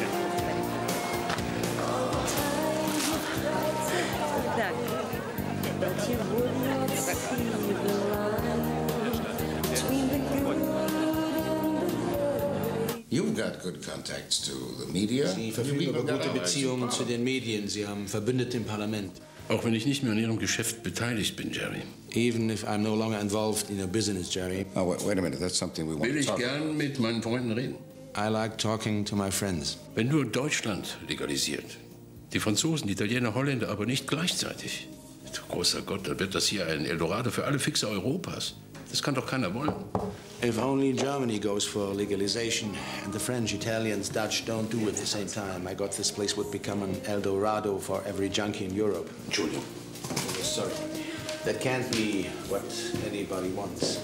Sie verfügen über gute Beziehungen zu den Medien. Sie haben Verbündete im Parlament. Auch wenn ich nicht mehr an Ihrem Geschäft beteiligt bin, Jerry. Even if I'm no longer involved in your business, Jerry. Oh, wait a minute. That's something we want Will to ich talk gern mit meinen Freunden reden. I like talking to my friends. Wenn nur Deutschland legalisiert, die Franzosen, die Italiener, Holländer, aber nicht gleichzeitig. Großer Gott, dann wird das hier ein Eldorado für alle Fixer Europas. Das kann doch keiner wollen. If only Germany goes for legalization and the French, Italians, Dutch don't do it at the same time, I got this place would become an Eldorado for every junkie in Europe. Entschuldigung. Oh, sorry. That can't be what anybody wants.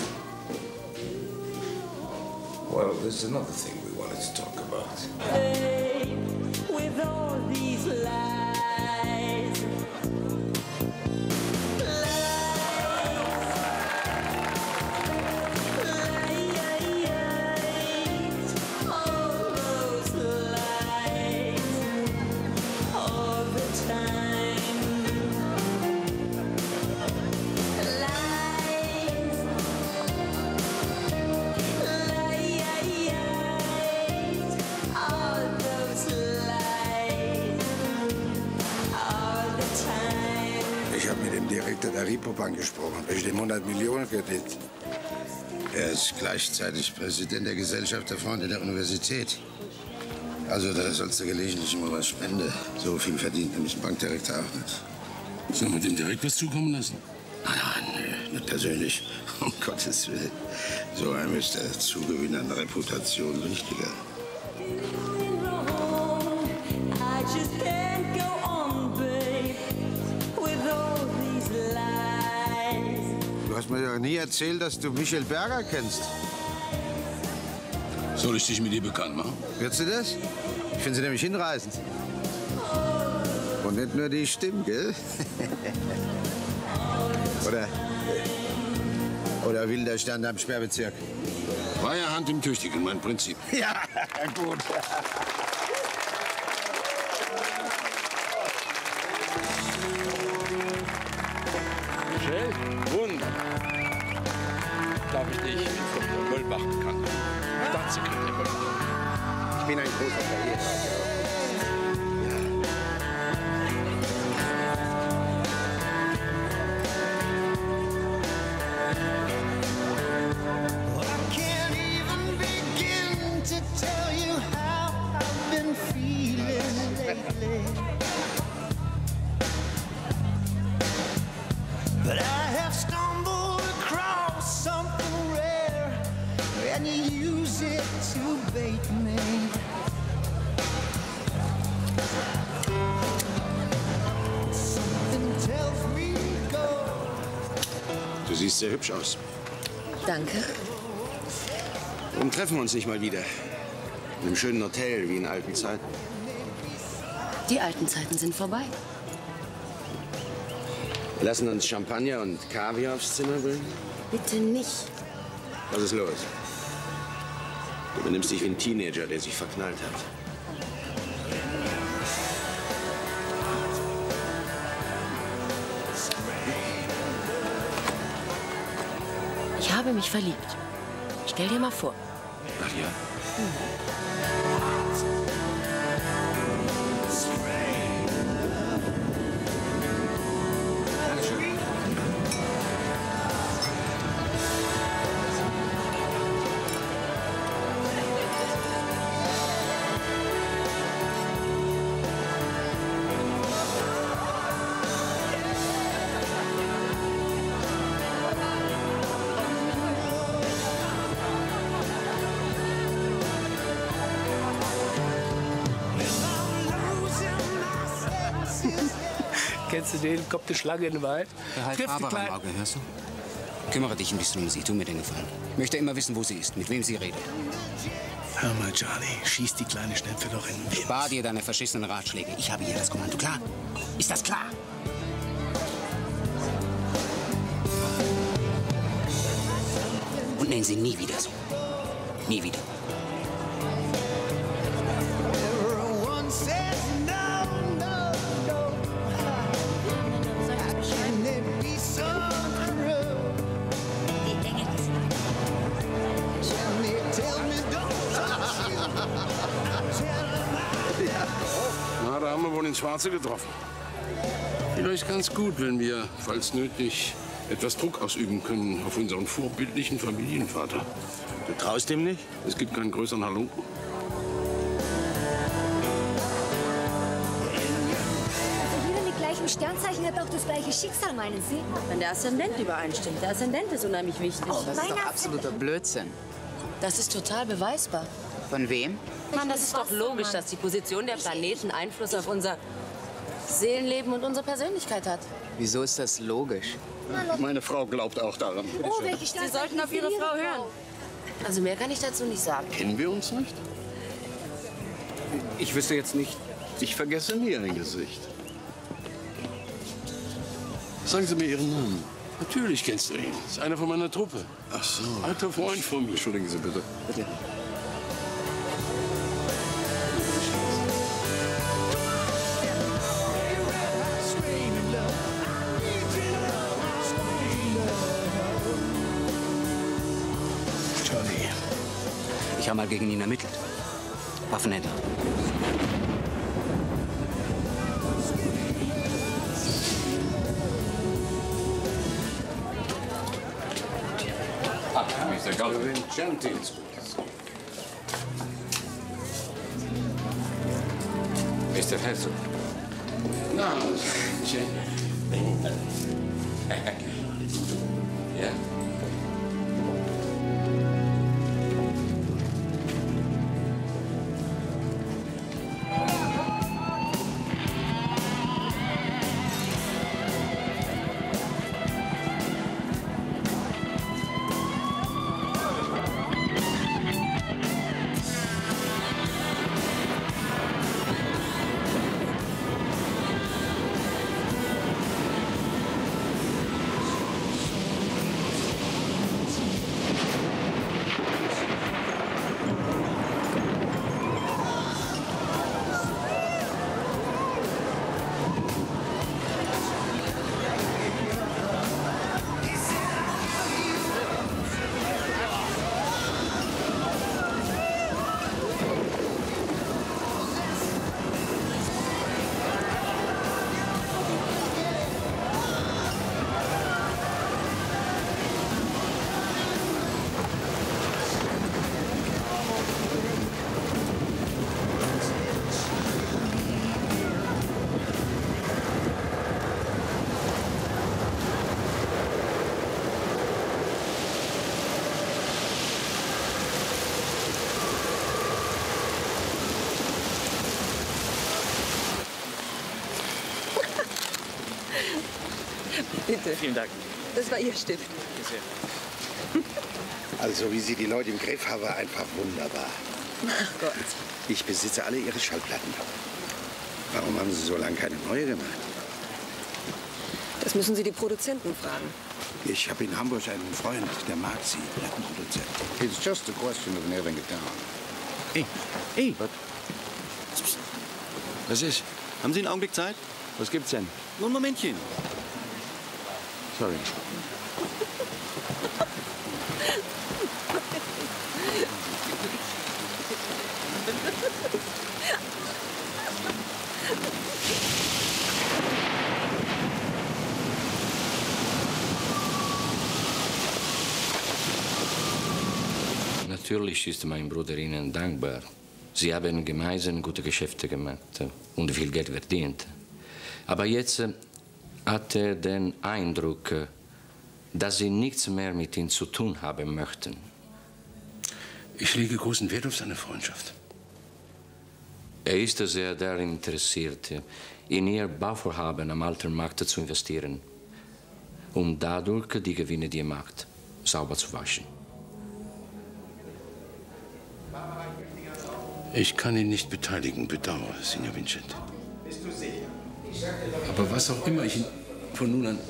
Well, there's another thing we wanted to talk about. With all these lies. der Repo-Bank gesprochen, bestimmt 100 Millionen Kredit. Er ist gleichzeitig Präsident der Gesellschaft der Freunde der Universität. Also da sollst du gelegentlich mal was spenden. So viel verdient nämlich ein Bankdirektor auch nicht. Sollen wir dem direkt was zukommen lassen? Nein, nicht persönlich. Um Gottes Willen. So einem ist der Zugewinn an Reputation wichtiger. Du hast mir ja nie erzählt, dass du Michel Berger kennst. Soll ich dich mit ihr bekannt machen? Würdest du das? Ich finde sie nämlich hinreißend. Und nicht nur die Stimme, gell? Oder wilder Stand am Sperrbezirk. Freie Hand im Tüchtigen, mein Prinzip. Ja, gut. Michel? Wunder. Darf ich dich mit Dr. Möllbach bekannt machen? Staatssekretär Möllbach. Ich bin ein großer Karriere. But I have stumbled across something rare, and you use it to bait me. Something tells me go. Du siehst sehr hübsch aus. Danke. Warum treffen wir uns nicht mal wieder? In einem schönen Hotel, wie in alten Zeiten. Die alten Zeiten sind vorbei. Wir lassen uns Champagner und Kaviar aufs Zimmer bringen. Bitte nicht. Was ist los? Du benimmst dich wie ein Teenager, der sich verknallt hat. Ich habe mich verliebt. Stell dir mal vor. Ach ja? Kennst du den? Kommt eine Schlange in den Wald. Behalt Barbara im Auge, hörst du? Kümmere dich ein bisschen um sie, tu mir den Gefallen. Ich möchte immer wissen, wo sie ist, mit wem sie redet. Hör mal, Charlie, schieß die kleine Schnepfe doch in den Wind. Spar dir deine verschissenen Ratschläge. Ich habe hier das Kommando, klar? Ist das klar? Und nennen sie nie wieder so. Nie wieder. Everyone says no, no, no. Can it be so cruel? Charlie, tell me, don't you? Na, da haben wir wohl ins Schwarze getroffen. Vielleicht ganz gut, wenn wir, falls nötig, etwas Druck ausüben können auf unseren vorbildlichen Familienvater. Du traust ihm nicht? Es gibt keinen größeren Halunken. Also jeder mit gleichem Sternzeichen hat auch das gleiche Schicksal, meinen Sie? Wenn der Aszendent übereinstimmt. Der Aszendent ist unheimlich wichtig. Das ist doch absoluter Blödsinn. Das ist total beweisbar. Von wem? Mann, das ist doch logisch, dass die Position der Planeten Einfluss auf unser Seelenleben und unsere Persönlichkeit hat. Wieso ist das logisch? Meine Frau glaubt auch daran. Oh, welche Sie sollten auf Ihre Frau hören. Also mehr kann ich dazu nicht sagen. Kennen wir uns nicht? Ich wüsste jetzt nicht. Ich vergesse nie ein Gesicht. Sagen Sie mir Ihren Namen. Natürlich kennst du ihn. Ist einer von meiner Truppe. Ach so. Alter Freund von mir. Entschuldigen Sie bitte. Bitte. Charlie. Ich habe mal gegen ihn ermittelt. Waffenhändler. Ah, Mr. Galvin. Vincenti. Mr. Herzog. No, yeah. Bitte. Vielen Dank. Das war Ihr Stift. Also, wie Sie die Leute im Griff haben, einfach wunderbar. Ach Gott. Ich besitze alle Ihre Schallplatten. Warum haben Sie so lange keine neue gemacht? Das müssen Sie die Produzenten fragen. Ich habe in Hamburg einen Freund, der mag Sie, Plattenproduzent. It's just a question of nailing it down. Hey. Was ist? Haben Sie einen Augenblick Zeit? Was gibt's denn? Nur ein Momentchen. Sorry. Natürlich ist mein Bruder Ihnen dankbar. Sie haben gemeinsam gute Geschäfte gemacht und viel Geld verdient. Aber jetzt hat er den Eindruck, dass Sie nichts mehr mit ihm zu tun haben möchten. Ich lege großen Wert auf seine Freundschaft. Er ist sehr daran interessiert, in Ihr Bauvorhaben am alten Markt zu investieren, um dadurch die Gewinne, die er macht, sauber zu waschen. Ich kann ihn nicht beteiligen, bedauere, Signor Vincenti. Bist du sicher? Aber was auch immer ich von nun an...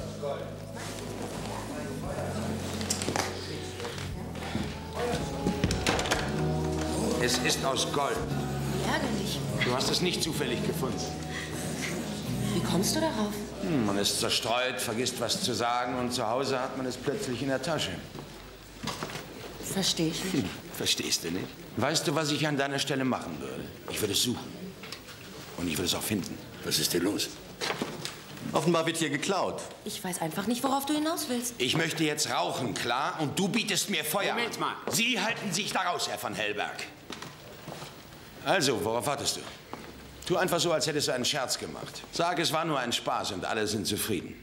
Es ist aus Gold. Ärgerlich. Du hast es nicht zufällig gefunden. Wie kommst du darauf? Man ist zerstreut, vergisst was zu sagen und zu Hause hat man es plötzlich in der Tasche. Verstehe ich nicht. Verstehst du nicht? Weißt du, was ich an deiner Stelle machen würde? Ich würde es suchen. Und ich würde es auch finden. Was ist denn los? Offenbar wird hier geklaut. Ich weiß einfach nicht, worauf du hinaus willst. Ich möchte jetzt rauchen, klar? Und du bietest mir Feuer an. Moment mal. Sie halten sich da raus, Herr von Hellberg. Also, worauf wartest du? Tu einfach so, als hättest du einen Scherz gemacht. Sag, es war nur ein Spaß und alle sind zufrieden.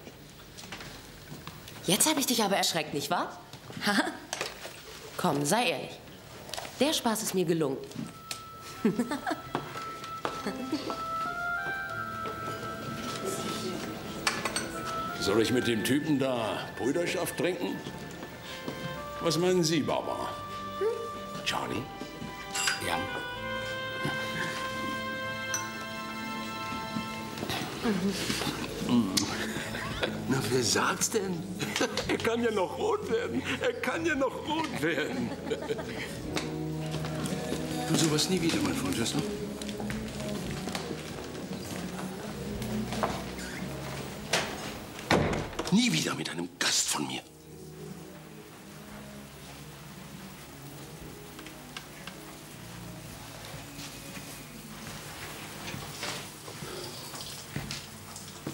Jetzt habe ich dich aber erschreckt, nicht wahr? Haha. Komm, sei ehrlich. Der Spaß ist mir gelungen. Soll ich mit dem Typen da Brüderschaft trinken? Was meinen Sie, Barbara? Charlie? Ja. Na, wer sagt's denn? Er kann ja noch rot werden. Er kann ja noch rot werden. Tu sowas nie wieder, mein Freund, hörst du? Nie wieder mit einem Gast von mir.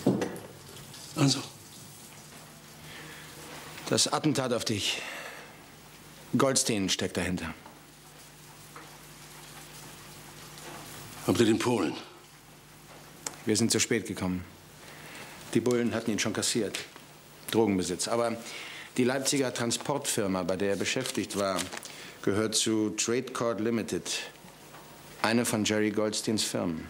Also. Das Attentat auf dich Goldstein steckt dahinter. Habt ihr den Polen? Wir sind zu spät gekommen. Die Bullen hatten ihn schon kassiert. Drogenbesitz. Aber die Leipziger Transportfirma, bei der er beschäftigt war, gehört zu Trade Court Limited. Eine von Jerry Goldsteins Firmen.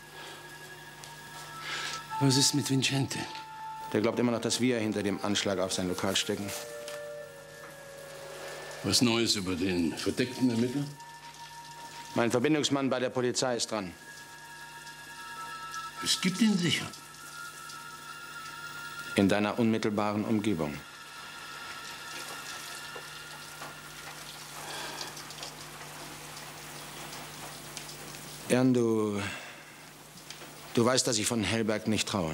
Was ist mit Vincente? Der glaubt immer noch, dass wir hinter dem Anschlag auf sein Lokal stecken. Was Neues über den verdeckten Ermittler? Mein Verbindungsmann bei der Polizei ist dran. Es gibt ihn sicher. In deiner unmittelbaren Umgebung. Ern, du weißt, dass ich von Hellberg nicht traue.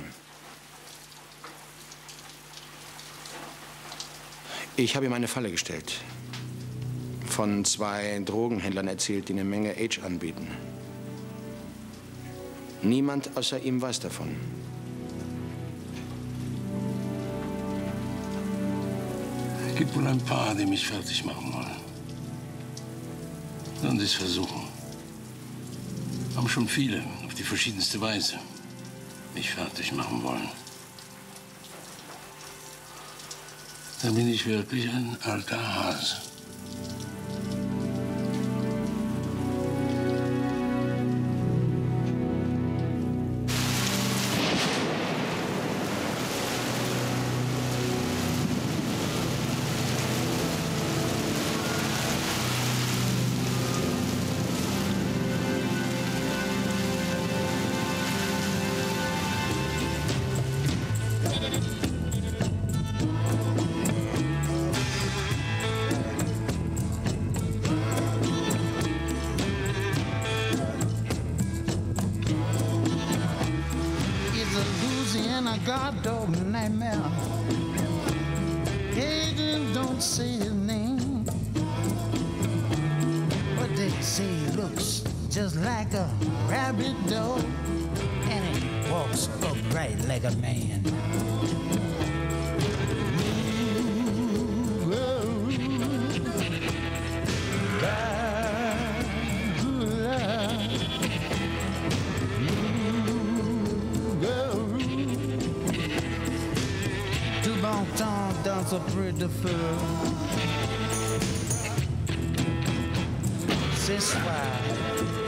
Ich habe ihm eine Falle gestellt. Von 2 Drogenhändlern erzählt, die eine Menge Age anbieten. Niemand außer ihm weiß davon. Es gibt wohl ein paar, die mich fertig machen wollen. Sollen Sie es versuchen. Haben schon viele, auf die verschiedenste Weise, mich fertig machen wollen. Da bin ich wirklich ein alter Hase. God dog nightmare. Agents don't say his name, but they say he looks just like a rabid dog, and he walks upright like a man. Dans un peu de feu. Ce soir,